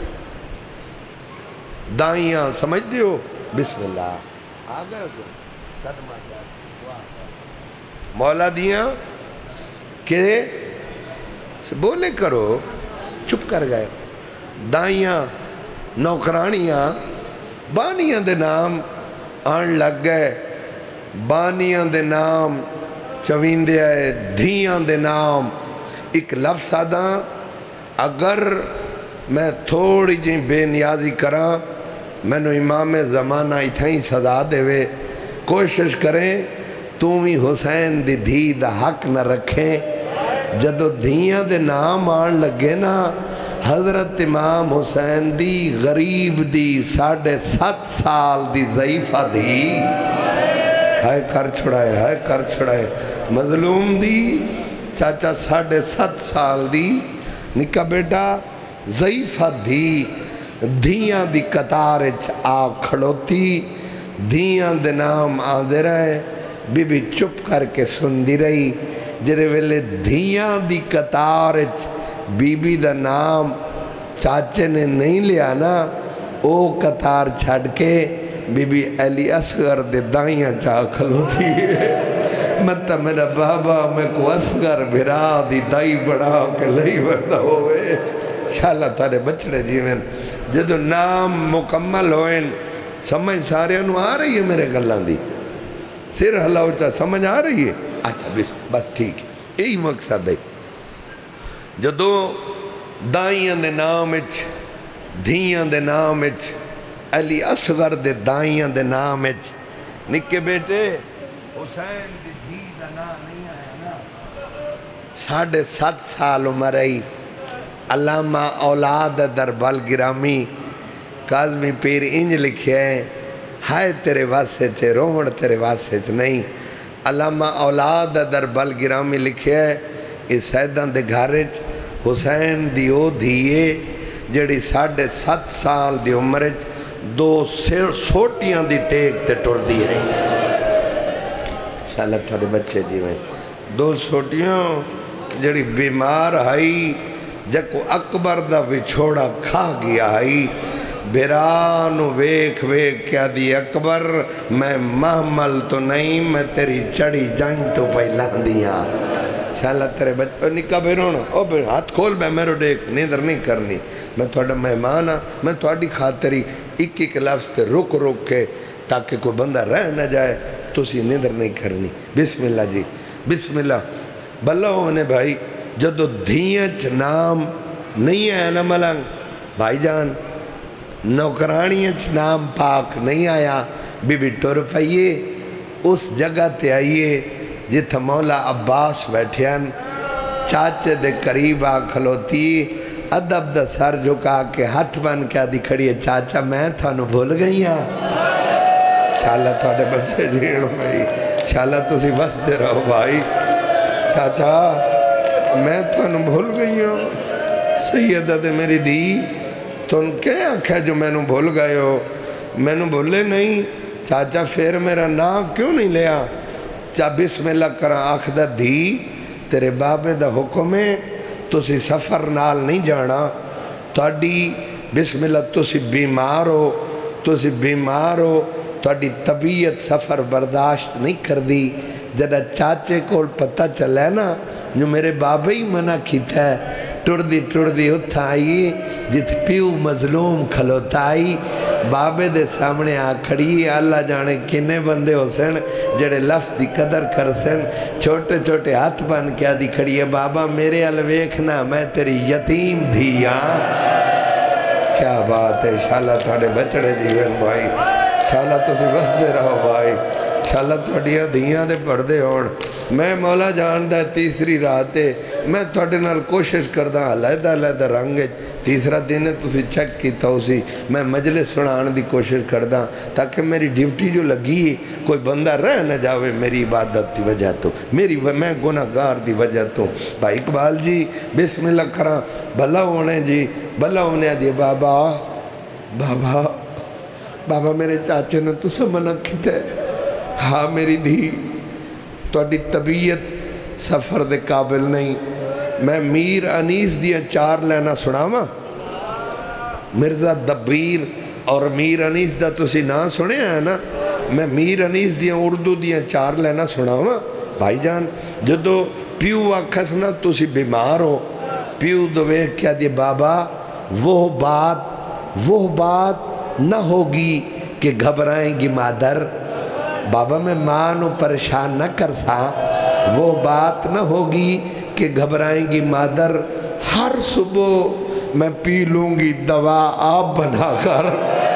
دائیاں سمجھ دیو بسم اللہ آگئے اسے مولا دیاں کہ بولے کرو چپ کر گئے دائیاں نوکرانیاں بانیاں دے نام آن لگ گئے بانیاں دے نام چویندے آئے دھیاں دے نام ایک لفظ آدھاں اگر میں تھوڑی جی بے نیازی کراں میں نو امام زمانہ اتھائیں صدا دے وے کوشش کریں تم ہی حسین دی دھی دا حق نہ رکھیں جدو دھیاں دے نام آن لگے نا حضرت امام حسین دی غریب دی ساڑھے سات سال دی ضعیفہ دی ہائے کر چھڑائے ہائے کر چھڑائے مظلوم دی چاچا ساڑھے سات سال دی نکا بیٹا ضعیفہ دی دھیاں دی قطارچ آ کھڑوتی دھیاں دے نام آدھے رہے بی بی چپ کر کے سن دی رہی جرے ویلے دھیاں دی قطارچ بی بی دا نام چاچے نے نہیں لیا نا او قطار چھڑ کے بی بی علی اصغر دے دائیاں چاہ کھلوتی ہے مطلب میرا بابا میں کو اصغر بھرا دی دائی بڑھا کے لئی بڑھا ہوئے انشاءاللہ تارے بچڑے جیوین جدو نام مکمل ہوئیں سمجھ سارے انہوں آ رہی ہے میرے گلان دی سر ہلاؤ چاہ سمجھ آ رہی ہے اچھا بس ٹھیک ہے یہی مقصد ہے جدو دائیاں دے نام اچھ دھیاں دے نام اچھ علی اصغر دے دائیاں دے نام اچھ نکے بیٹے حسین دی دھی دا نام نہیں آیا نا ساڑھے سات سال عمر آئی علامہ اولاد دربال گرامی کاظمی پیر انج لکھے ہیں ہائے تیرے واسے چھے رومڑ تیرے واسے چھے نہیں علامہ اولاد دربال گرامی لکھے ہیں اس سیدان دے گھارج حسین دی او دھیے جڑی ساڑھے سات سال دی عمرج دو سوٹیاں دی ٹیک تے ٹور دی ہیں انشاءاللہ تھوڑے بچے جی میں دو سوٹیاں جڑی بیمار آئی جکو اکبر دا وچھوڑا کھا گیا آئی بیرانو ویک ویک کیا دی اکبر میں محمل تو نہیں میں تیری چڑی جائیں تو پہلان دیا انشاءاللہ تیرے بچے نکا بیرونا او بیر ہاتھ کھول بے میرو دیکھ نیدر نہیں کرنی میں تھوڑا مہمانا میں تھوڑی خاطری ایک ایک لفظ تے رک رک کے تاکہ کوئی بندہ رہ نہ جائے تو اسی نیدر نہیں کرنی بسم اللہ جی بسم اللہ بلہ ہونے بھائی جدو دھیچ نام نہیں آیا نا ملنگ بھائی جان نوکرانیچ نام پاک نہیں آیا بی بی ٹور پائیے اس جگہ تے آئیے جتھا مولا عباس بیٹھیان چاچے دے قریب آ کھلوتی ادب دا سر جھکا کے ہاتھ بن کیا دی کھڑی ہے چاچا میں تھانو بھول گئی ہاں شاءاللہ تھوڑے بچے جیڑ بھائی شاءاللہ تسی بستے رہو بھائی چاچا میں تھانوں بھول گئی ہوں سیدہ دے میری دی تن کیا آکھا جو میں نو بھول گئے ہو میں نو بھولے نہیں چاچا پھر میرا نام کیوں نہیں لیا چا بسم اللہ کرا آکھ دا دی تیرے بابے دا حکم ہے تسی سفر نال نہیں جانا تھوڑی بسم اللہ تسی بیمار ہو تسی بیمار ہو تھوڑی طبیعت سفر برداشت نہیں کر دی جدہ چاچے کو پتہ چلے نا جو میرے بابے ہی منع کیتا ہے ٹر دی ٹر دی اتھا آئی جت پیو مظلوم کھلوتا آئی بابے دے سامنے آ کھڑی اللہ جانے کنے بندے ہو سن جڑے لفظ دی قدر کر سن چھوٹے چھوٹے ہاتھ بن کیا دی کھڑی ہے بابا میرے الویکھنا میں تیری یتیم دھیاں کیا بات ہے شاءاللہ تھوڑے بچڑے جیون بھائی شاءاللہ تسی بس دے رہو بھائی شاءاللہ تھوڑیاں دھیاں دے پردے ہون میں مولا جاندہ تیسری رات ہے میں تھوڑے نال کوشش کردہ علیحدہ علیحدہ رنگ تیسرا دن ہے تسی چیک کی تھا اسی میں مجلس سنان دی کوشش کردہ تاکہ میری ڈیوٹی جو لگی کوئی بندہ رہ نہ جاوے میری عبادت دی وجہ تو میری میں گناہگار دی وجہ تو بھائی اقبال جی بسم اللہ کرا بھلا ہونے جی بھلا ہونے دی بابا بابا بابا میرے چاچے نے تو سمنا کیتا ہے ہاں میری دھی توڑی طبیعت سفر دے قابل نہیں میں میر انیس دیا چار لینا سناما مرزا دبیر اور میر انیس دا تسی نا سنے ہیں نا میں میر انیس دیا اردو دیا چار لینا سناما بھائی جان جدو پیو آکھسنا تسی بیمار ہو پیو دوے کیا دی بابا وہ بات وہ بات نہ ہوگی کہ گھبرائیں گی مادر بابا میں ماں نو پریشان نہ کر سا وہ بات نہ ہوگی کہ گھبرائیں گی مادر ہر صبح میں پی لوں گی دوا آپ بنا کر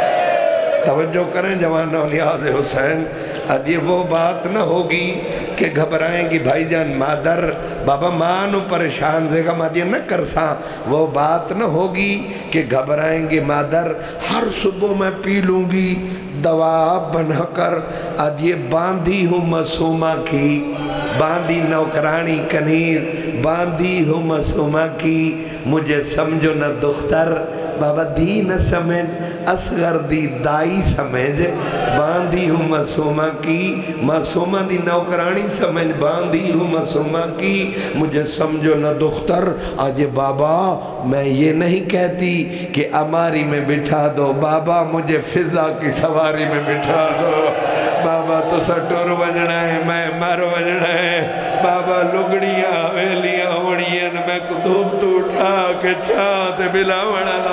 توجہ کریں جوان اولیاء حسین اب یہ وہ بات نہ ہوگی کہ گھبرائیں گی بھائی جان مادر بابا ماں نو پریشان دے گا مادیہ نہ کر سا وہ بات نہ ہوگی کہ گھبرائیں گی مادر ہر صبح میں پی لوں گی دوا بنا کر اب یہ باندھی ہوں معصومہ کی باندھی نوکرانی کنیر باندھی ہوں معصومہ کی مجھے سمجھو نہ دختر بابا دی نہ سمجھ اصغر دی دائی سمجھ باندھی ہوں معصومہ کی معصومہ دی نوکرانی سمجھ باندھی ہوں معصومہ کی مجھے سمجھو نہ دختر آج بابا میں یہ نہیں کہتی کہ اماری میں بٹھا دو بابا مجھے فضا کی سواری میں بٹھا دو بابا تو سٹور بجنا ہے میں مر بجنا ہے بابا لگڑیاں ویلیاں وڑیاں میں کدوب تو اٹھا کے چھاتے بلا وڑانا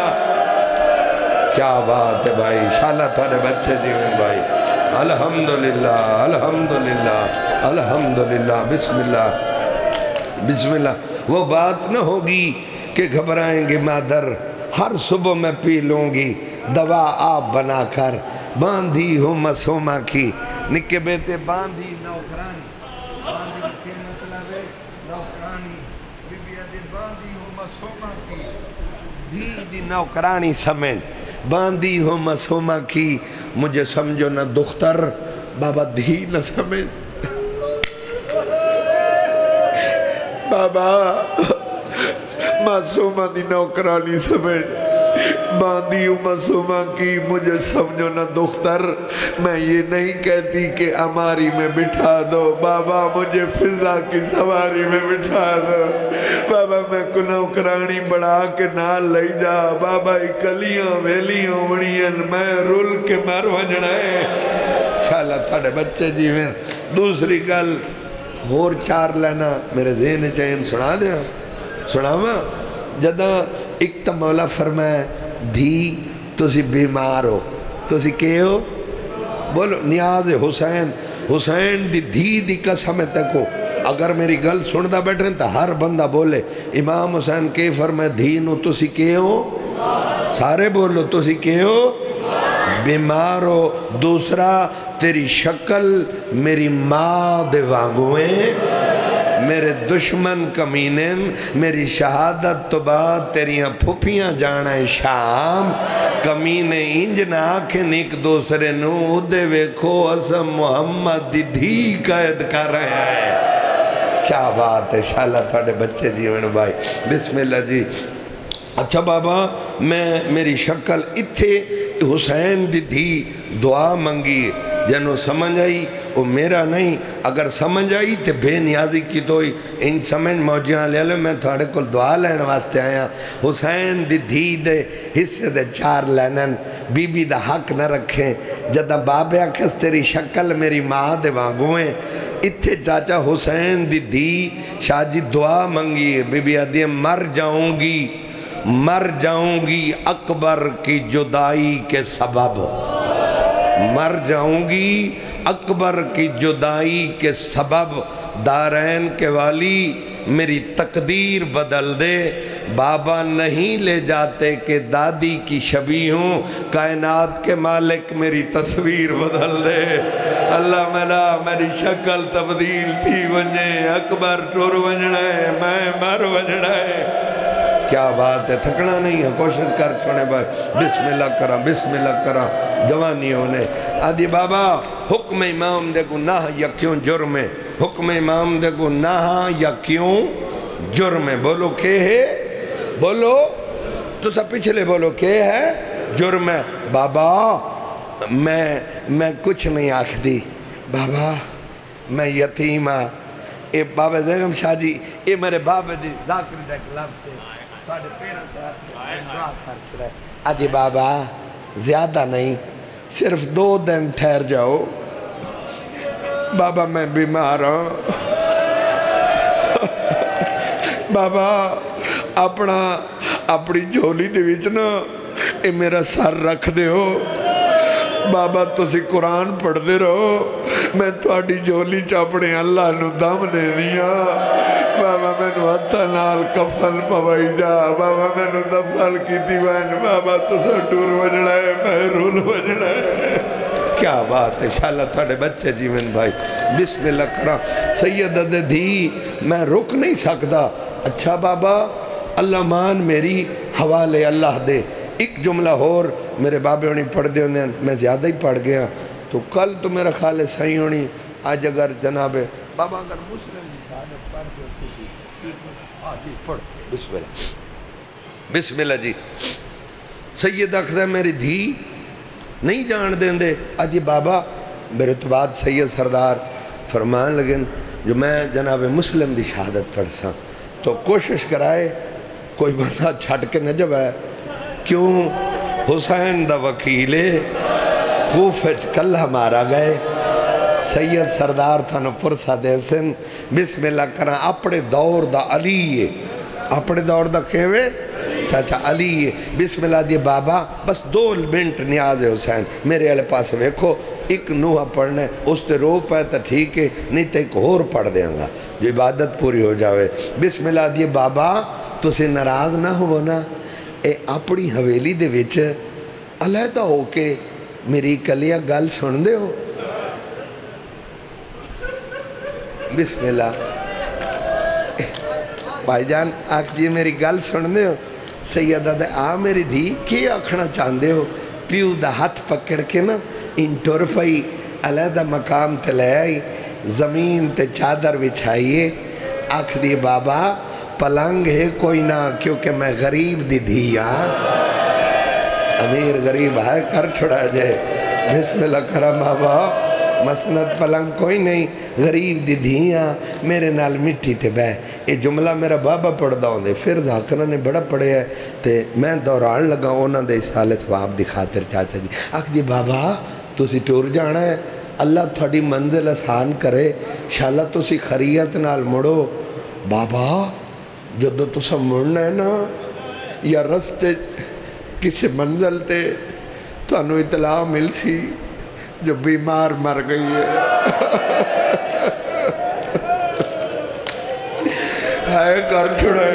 کیا بات ہے بھائی شاءاللہ تھوڑے بچے جیون بھائی الحمدللہ الحمدللہ الحمدللہ بسم اللہ بسم اللہ وہ بات نہ ہوگی کہ گھبرائیں گے مادر ہر صبح میں پی لوں گی دوا آپ بنا کر باندھی ہوں معصومہ کی نکے بیٹے باندھی نوکرانی باندھی کے مطلب ہے نوکرانی بی بی دی باندھی ہوں معصومہ کی دی دی نوکرانی سمجھ باندھی ہوں معصومہ کی مجھے سمجھو نہ دختر بابا دھی نہ سمجھ بابا معصومہ دی نوکرانی سمجھ باندھی ہوں معصومہ کی مجھے سمجھو نہ دختر میں یہ نہیں کہتی کہ اماری میں بٹھا دو بابا مجھے فضا کی سواری میں بٹھا دو بابا میں کو نوکرانی بڑھا کے نال لئی جا بابا اکلیاں ویلیاں وڑیاں میں رول کے مر وجڑا ہے شاءاللہ تھوڑے بچے جیویں دوسری گل اور چار لینا میرے ذہن چین سنا دیا سناوا جدہ ایک تا مولا فرمائے دھی تسی بیمار ہو تسی کہے ہو بولو نیاز حسین حسین دی دھی دی قسم تکو اگر میری گل سندہ بیٹھیں تو ہر بندہ بولے امام حسین کے فرمائے دھی نو تسی کہے ہو سارے بولو تسی کہے ہو بیمار ہو دوسرا تیری شکل میری ماں دے وانگویں میرے دشمن کمینن میری شہادت تو بعد تیریاں پھپیاں جانا ہے شام کمینے انج نہ آکھیں ایک دوسرے نو دے ویکھو اسم محمد دی دھی قید کر رہے ہیں کیا بات ہے شاءاللہ تھوڑے بچے جیون بھائی بسم اللہ جی اچھا بابا میں میری شکل اتھے حسین دی دھی دعا منگی جنہوں سمجھ آئی وہ میرا نہیں اگر سمجھ آئی تے بے نیازی کی تو ان سمجھ موجیاں لے لو میں تھوڑے کو دعا لین واسطے آیا حسین دی دھی دے حصے دے چار لینن بی بی دا حق نہ رکھیں جدہ بابے آکھس تیری شکل میری ماں دے وانگوئیں اتھے چاچا حسین دی دھی شاہ جی دعا منگی بی بی آدھی مر جاؤں گی مر جاؤں گی اکبر کی جدائی کے سبب مر جاؤں گی اکبر کی جدائی کے سبب دارین کے والی میری تقدیر بدل دے بابا نہیں لے جاتے کہ دادی کی شبیہ ہوں کائنات کے مالک میری تصویر بدل دے اللہ ملا میری شکل تبدیل تھی ونجے اکبر ٹور ونجنا ہے میں مر ونجنا ہے کیا بات ہے تھکنا نہیں ہے کوشش کر چھوڑے بھائی بسم اللہ کرا بسم اللہ کرا جوانیوں نے آدھی بابا حکم امام دے کو نہ یا کیوں جرم ہے حکم امام دے کو نہ یا کیوں جرم ہے بولو کہ ہے بولو تو سب پچھلے بولو کہ ہے جرم ہے بابا میں میں کچھ نہیں آکھ دی بابا میں یتیم ہاں اے بابا زیغم شاہ جی اے میرے بابا دی ذاکر دیکھ لفظ سے آدھی بابا زیادہ نہیں صرف دو دن ٹھہر جاؤ بابا میں بیمار ہوں بابا اپنا اپنی جھولی دے وچ نا اے میرا سر رکھ دے ہو بابا تسی قرآن پڑھ دے رہو میں تھوڑی جھولی چاپڑے اللہ نو دم دے دیا بابا میں نو ہتھا نال کفن پوائی جا بابا میں نو دفن کی دیوان بابا تسا ٹور وجڑا ہے میں رول وجڑا ہے کیا بات ہے شاءاللہ تھوڑے بچے جیون بھائی بسم اللہ کرا سید دے دھی میں رک نہیں سکتا اچھا بابا اللہ مان میری حوالے اللہ دے ایک جملہ ہور میرے بابے ہونی پڑھ دے ہونے میں زیادہ ہی پڑھ گیا تو کل تو میرا خیال ہے صحیح ہونی آج اگر جناب بابا اگر مسلم کی شہادت پڑھ دے کسی آجی پڑھ بسم اللہ بسم اللہ جی سید اخذ ہے میری دھی نہیں جان دیں دے آجی بابا میرے تو بعد سید سردار فرمان لگن جو میں جناب مسلم دی شہادت پڑھ سا تو کوشش کرائے کوئی بندہ چھٹ کے نجب ہے کیوں حسین دا وکیلے کوفج کلہ مارا گئے سید سردار تھانو پرسا دے سن بسم اللہ کرنا اپنے دور دا علی ہے اپنے دور دا کہوے چاچا علی ہے بسم اللہ دی بابا بس دو منٹ نیاز ہے حسین میرے والے پاس ویکھو ایک نوحہ پڑھنے اس تے رو پائے تا ٹھیک ہے نہیں تے ایک اور پڑھ دیں گا جو عبادت پوری ہو جاوے بسم اللہ دی بابا تو سے ناراض نہ ہو نا اے اپنی حویلی دے وچ علیحدہ ہو کے میری کلیا گل سن دے ہو بسم اللہ بھائی جان آکھ جی میری گل سن دے ہو سیدہ دے آ میری دھی کیا آکھنا چاندے ہو پیو دا ہاتھ پکڑ کے نا ان ٹورفائی علیحدہ مقام تے لے آئی زمین تے چادر بچھائیے آکھ دی بابا پلنگ ہے کوئی نہ کیونکہ میں غریب دی دھی ہاں امیر غریب ہے کر چھڑا جائے بسم اللہ کرم بابا مسند پلنگ کوئی نہیں غریب دی دھیاں میرے نال مٹی تے بے یہ جملہ میرا بابا پڑھ دا ہوں دے پھر ذاکرہ نے بڑا پڑھے ہے تے میں دوران لگا اونا دے سال ثواب دی خاطر چاچا جی آکھ دی بابا تسی ٹور جانا ہے اللہ تھوڑی منزل آسان کرے شاءاللہ تسی خریت نال مڑو بابا جدو تسا مڑنا ہے نا یا رستے کسی منزل تے تو انو اطلاع مل سی جو بیمار مر گئی ہے ہائے کر چھڑے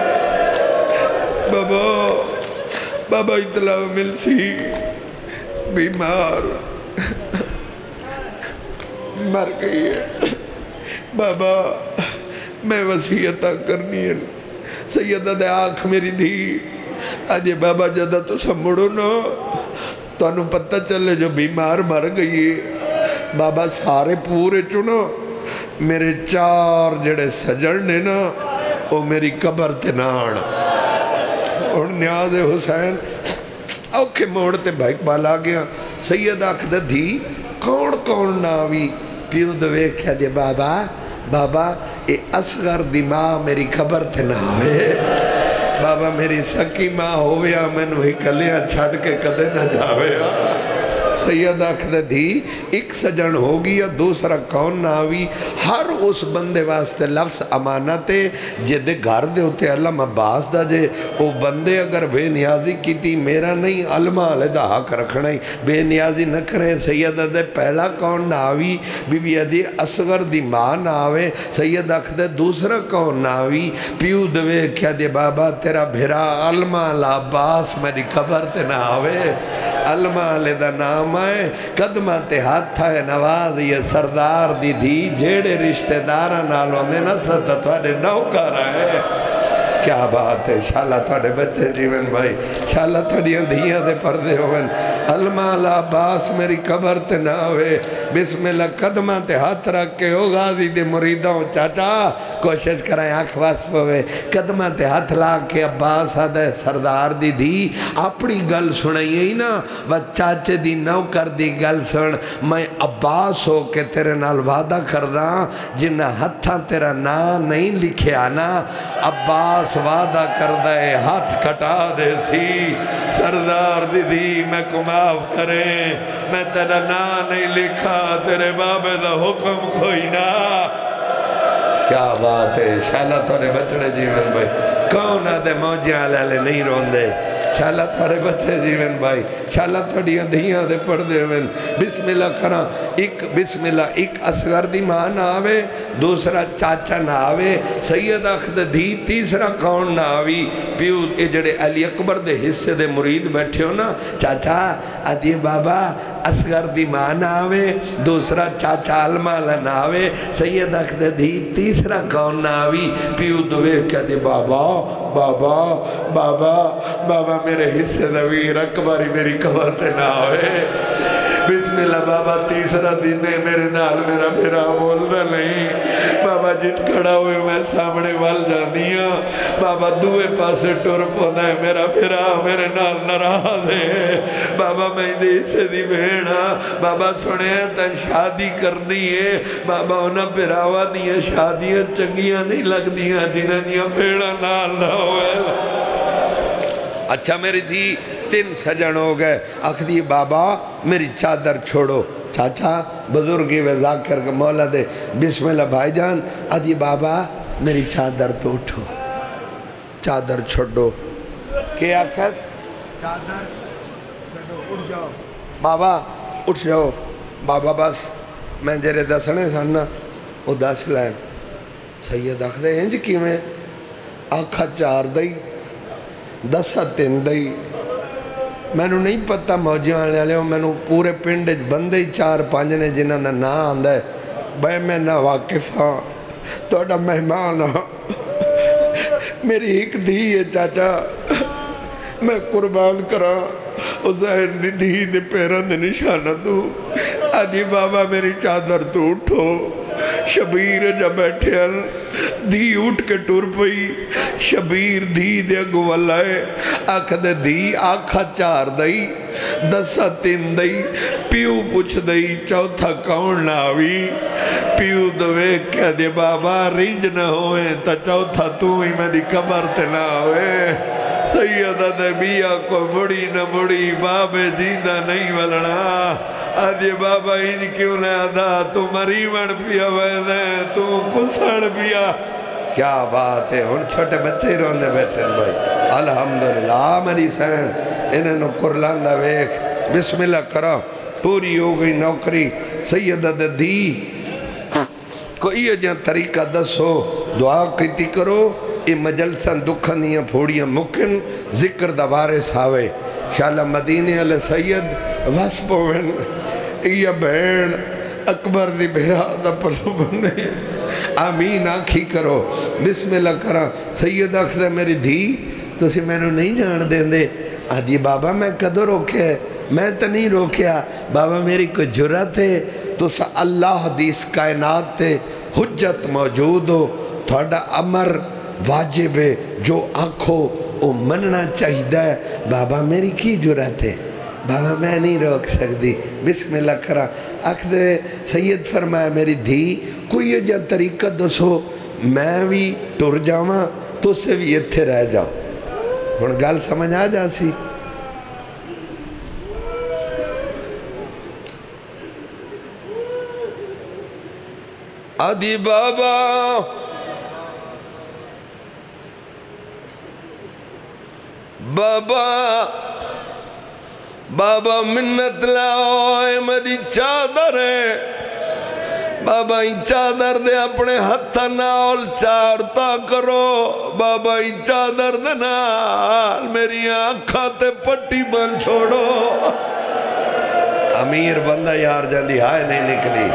بابا بابا اطلاع مل سی بیمار مر گئی ہے بابا میں وصیتاں کرنی ہے سیدہ دے آنکھ میری دھی آجے بابا جدہ تو سب مڑو نا تو انہوں پتہ چلے جو بیمار مر گئی بابا سارے پورے چنو میرے چار جڑے سجڑ نے نا وہ میری قبر تناڑ اور نیاز حسین اوکے موڑتے بھائی اقبال آ گیا سید آخدہ دھی کون کون ناوی پیو دوے کیا دے بابا بابا اے اصغر دی ماں میری قبر تے نہ ہوئے بابا میری سکی ماں ہویا میں نوہی کلیاں چھڑ کے کدے نہ جاوے سید آخدہ دی ایک سجن ہوگی یا دوسرا کون نہ ہوئی ہر اس بندے واسطے لفظ امانتے جدے گھر دے ہوتے علم عباس دا جے وہ بندے اگر بے نیازی کی تھی میرا نہیں علمہ علیدہ حق رکھنا ہی بے نیازی نہ کریں سید دے پہلا کون نہ ہوئی بی بی ادھی اصغر دی ماں نہ ہوئے سید آخدہ دوسرا کون نہ ہوئی پیو دوے کیا دے بابا تیرا بھرا علمہ عباس میری قبر تے نہ ہوئے علمہ علیدہ نام آئے قدمہ تے ہاتھ ہے نواز یہ سردار دی دی جیڑے رشتہ دارہ نالوں نے نسط تھوڑے نوکر آئے کیا بات ہے شاءاللہ تھوڑے بچے جیون بھائی شاءاللہ تھوڑیاں دھیاں دے پردے ہوئن علمہ عباس میری قبر تے نہ ہوئے بسم اللہ قدمہ تے ہاتھ رکھ کے ہو غازی دے مریدوں چاچا کوشش کرائیں آنکھ واسپ ہوئے قدمہ تے ہاتھ لاغ کے عباس آدھے سردار دی دی اپنی گل سنائیے ہی نا و چاچے دی نو کر دی گل سن میں عباس ہو کے تیرے نال وعدہ کردہ جنہ ہتھاں تیرا نا نہیں لکھے آنا عباس وعدہ کردہ ہاتھ کٹا دے سی سردار دی دی میں کو معاف کریں میں تیرا نا نہیں لکھا تیرے بابے دا حکم کوئی نا کیا بات ہے شاءاللہ تھوڑے بچڑے جیون بھائی کون آدھے موجیاں لے نہیں رون دے شاءاللہ تھوڑے بچے جیون بھائی شاءاللہ تھوڑیاں دھیاں دے پڑھ دے ہوئے بسم اللہ کرا ایک بسم اللہ ایک اصغر دی ماں نہ آوے دوسرا چاچا نہ آوے سید اخد دی تیسرا کون نہ آوی پیو اے جڑے علی اکبر دے حصے دے مرید بیٹھے ہو نا چاچا آدھی بابا اصغر دی ماں نہ آوے دوسرا چاچا علمہ نہ آوے سید اخد دی تیسرا کون نہ آوی پیو دوے کیا دے بابا بابا بابا بابا میرے حصے دویر اکبری میری قبر تے نہ ہوئے بسم اللہ بابا تیسرا دن ہے میرے نال میرا میرا بولنا نہیں بابا جت کھڑا ہوئے میں سامنے وال جانیا بابا دوے پاسے ٹور پونا ہے میرا میرا میرے نال نراز ہے بابا میں دے سے دی بھیڑا بابا سنے ہیں تن شادی کرنی ہے بابا انہاں پیراوا دیا شادیاں چنگیاں نہیں لگ دیا جنہاں دیا بھیڑا نال نہ ہوئے اچھا میری تھی تین سجن ہو گئے اکھدی بابا میری چادر چھوڑو چاچا بزرگی و ذاکر کا مولا دے بسم اللہ بھائی جان ادھی بابا میری چادر تو اٹھو چادر چھوڑو کیا کس چادر چھوڑو اٹھ جاؤ بابا اٹھ جاؤ بابا بس میں جرے دسنے سننا وہ دس لائن سید اکھدے انج کی میں آکھا چار دئی دسا تین دئی میں نو نہیں پتا موجیاں آنے والے ہوں میں نو پورے پنڈ بندے چار پانچ نے جنہاں دا نا آندہ ہے بھائی میں نہ واقف ہاں توڑا مہمان ہاں میری ایک دی ہے چاچا میں قربان کرا حسین دی دی دے پیران دے نشانہ دو آدھی بابا میری چادر تو اٹھو شبیر جا بیٹھے ہن دی اٹھ کے ٹور پئی شبیر دی دے گوالائے آکھ دے دی آکھا چار دئی دسا تین دئی پیو پوچھ دئی چوتھا کون ناوی پیو دوے کہہ دے بابا رنج نہ ہوئے تا چوتھا تو ہی میری قبر تے نہ ہوئے سیدہ دے بیا کو مڑی نہ مڑی بابے جیندہ نہیں ولنا آدھے بابا ہی کیوں نہ آدھا تو مریمن پیا ویدے تو کسڑ پیا کیا بات ہے ان چھوٹے بچے روندے بیٹھے بھائی الحمدللہ میری سین انہیں نو کرلاندہ ویک بسم اللہ کرو پوری ہو گئی نوکری سیدہ دے دی کوئی جہاں طریقہ دس ہو دعا کیتی کرو یہ مجلساں دکھن دیاں پھوڑیاں مکن ذکر دا وارث آوے شاءاللہ مدینے علیہ سید واسپوین یہ بین اکبر دی بھیرا دا پلو بنے آمین آکھی کرو بسم اللہ کرا سید آخدہ میری دھی تو سی میں نے نہیں جان دیں دے آدھی بابا میں کدو روکے ہے میں تو نہیں روکیا بابا میری کوئی جرات ہے تو سا اللہ حدیث کائنات تے حجت موجود ہو تھوڑا امر واجب ہے جو آنکھو وہ مننا چاہیدہ ہے بابا میری کی جرات ہے بابا میں نہیں روک سکتی بسم اللہ کرا آخ دے سید فرمایا میری دھی کوئی یہ جا طریقہ دسو میں بھی ٹر جاواں تو سے بھی اتھے رہ جاؤ ہن گل سمجھ آ جا سی آدھی بابا بابا بابا منت لاؤ اے میری چادر ہے بابا ہی چادر دے اپنے ہتھا نال چارتا کرو بابا ہی چادر دے نال میری آنکھا تے پٹی بن چھوڑو امیر بندہ یار جاندی ہائے نہیں نکلی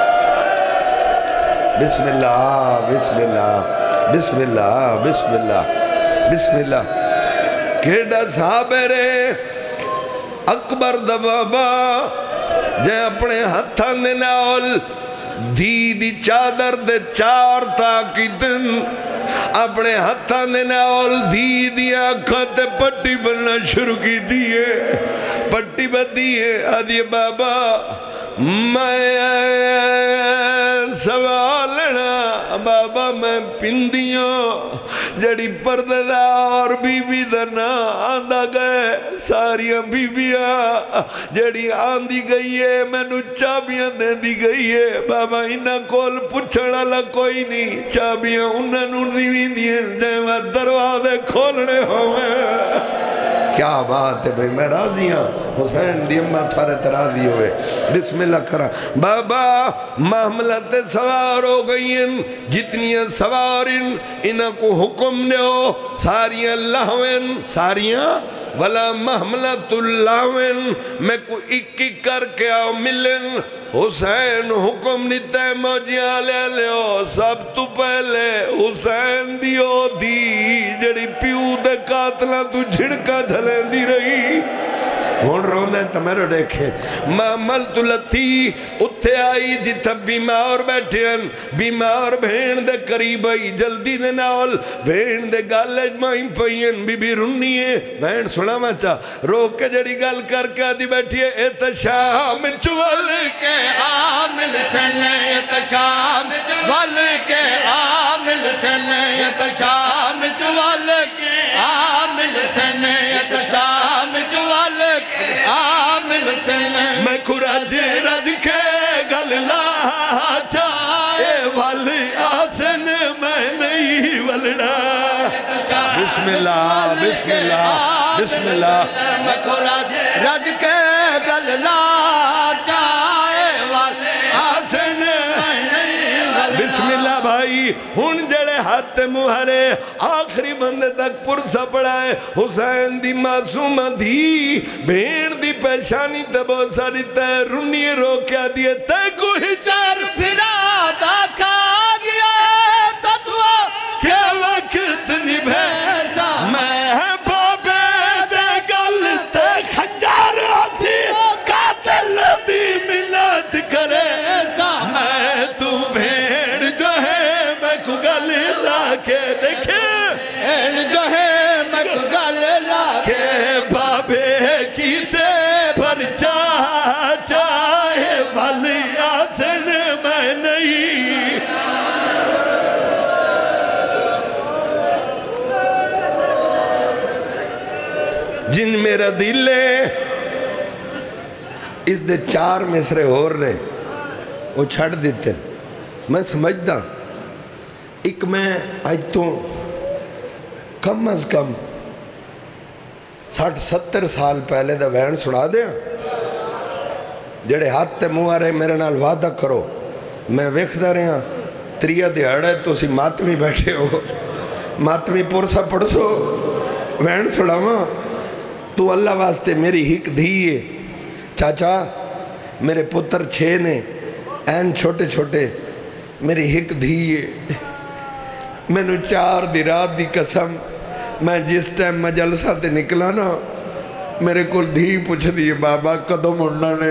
بسم اللہ بسم اللہ بسم اللہ بسم اللہ بسم اللہ کیڑا صحابے رے اکبر دا بابا جے اپنے ہتھاں دے نال دی دی چادر دے چار تاکی دن اپنے ہتھاں دے نال دی دی آنکھاں تے پٹی بننا شروع کی دیئے پٹی بدیئے آدھی بابا میں سوالنا بابا میں پندیوں جڑی پردے دار بی بی دنا آندہ گئے ساریاں بی بیاں جڑی آندی گئی ہے میں نو چابیاں دے دی گئی ہے بابا انہا کول پچھڑا لا کوئی نہیں چابیاں انہا نو دیوی دیئے جائے میں دروازے کھولنے ہوئے کیا بات ہے بھئی میں راضی ہاں حسین دی امہ تھارے تراضی ہوئے بسم اللہ کرا بابا محملت سوار ہو گئی ہیں جتنی سوارن انہاں کو حکم دیو ساریاں لہویں ساریاں ولا محملت اللہویں میں کو ایک ایک کر کے آؤ ملن حسین حکم نیتے موجیاں لے لیو سب تو پہلے حسین دیو دی جڑی پیو دے قاتلہ تو جھڑکا دھلیں دی رہی ہون روندے تمیرو دیکھے محملت لتی اتھے آئی جتا بیمار بیٹھے ہیں بیمار بھین دے قریب آئی جلدی دے نال بھین دے گال اجمائیں پہین بی بی رنی ہے بھین سنا مچا روک کے جڑی گال کر کے آدھی بیٹھی ہے اتشام چوال کے عامل سنے اتشام چوال کے عامل سنے اتشام چوال کے عامل سنے اتشام چوال عامل سنے میں کو رج رج کے گلنا چاہے والی آسن میں نہیں ولنا بسم اللہ بسم اللہ بسم اللہ میں کو رج رج کے گلنا چاہے والی آسن بسم اللہ بھائی ہن جڑے ہاتھ مہرے آخری بندے تک پرسا پڑھائے حسین دی معصومہ دی بھین دی پیشانی تبو ساری تے رنی روکیا دیئے تے کو ہی چار پھرا دا کھا گیا تو دعا کیا وقت نبھے میں بابے دے گلتے خنجار ہسی قاتل دی ملت کرے میں تو بھین جو ہے میں کو گل لا کے دیکھے این جو ہے میں کو گل لا کہ بابے کیتے پر چاہ چاہے والی آسن میں نہیں جن میرا دل ہے اس دے چار مصرے ہو رہے وہ چھڑ دیتے میں سمجھدا ایک میں آج تو کم از کم ساٹھ ستر سال پہلے دا وین سنا دیا جڑے ہاتھ تے منہ رہے میرے نال وعدہ کرو میں ویکھدا رہا تریہ دیہڑے تو سی ماتمی بیٹھے ہو ماتمی پرسا پڑسو وین سناواں تو اللہ واسطے میری ہک دھیئے چاچا میرے پتر چھے نے این چھوٹے چھوٹے میری ہک دھیے میں نو چار دی رات دی قسم میں جس ٹائم میں جلسہ تے نکلا نا میرے کل دھی پوچھ دیئے بابا کدو مڑنا نے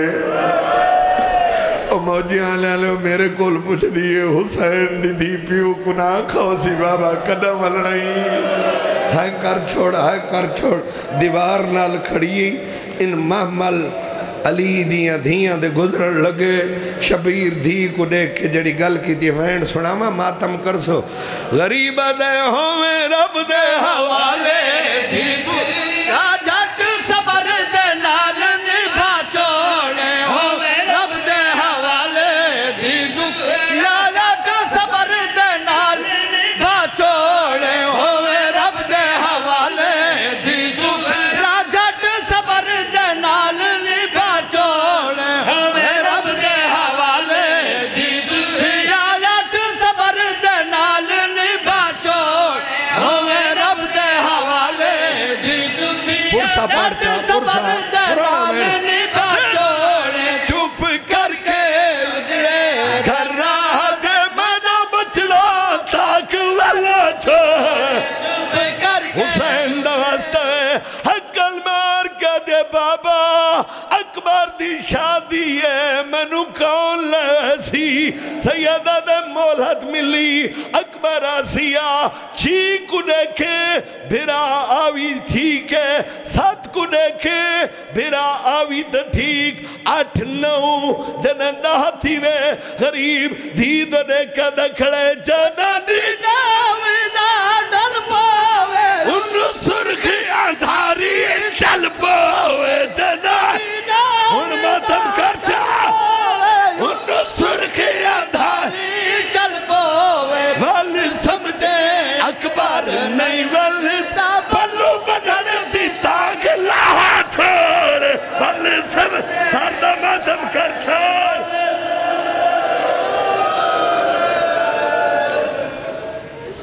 او موجیاں لے لے میرے کل پوچھ دیئے حسین دی دھی پیو کنا کھو سی بابا کدو ملنائی ہائے کر چھوڑ ہائے کر چھوڑ دیوار نال کھڑی ان محمل علی دیاں دھیاں دے گزر لگے شبیر دھی کو دیکھ کے جڑی گل کی تھی وین سنا میں ماتم کر سو غریب دے ہوئے رب دے حوالے دھی دنیا جٹ صبر دے نال نبھا چھوڑے ہوئے رب دے حوالے دھی دنیا جٹ صبر دے نال نبھا چھوڑے ہوئے رب دے حوالے دھی دنیا جٹ صبر دے نال نبھا چھوڑے ہوئے رب دے حوالے دھی دنیا جٹ صبر دے نال نبھا چھوڑے ہوئے رب دے حوالے دھی دنیا پرسا پارچا پرسا پرانا میں چپ کر کے اجڑے گھر راہ دے میں بچڑا تاک والا چھوڑ چپ کر کے حسین دوستے حقل مار کے دے بابا اکبر دی شادی ہے منو کون لیسی سیدہ دے مولت ملی اکبر آسیہ چھی کو دیکھے بھرا آوی ٹھیک ہے سات کو دیکھے بھرا آوی تو ٹھیک آٹھ نو جنہ نہتی میں غریب دید دیکھا دکھڑے جنہ دینا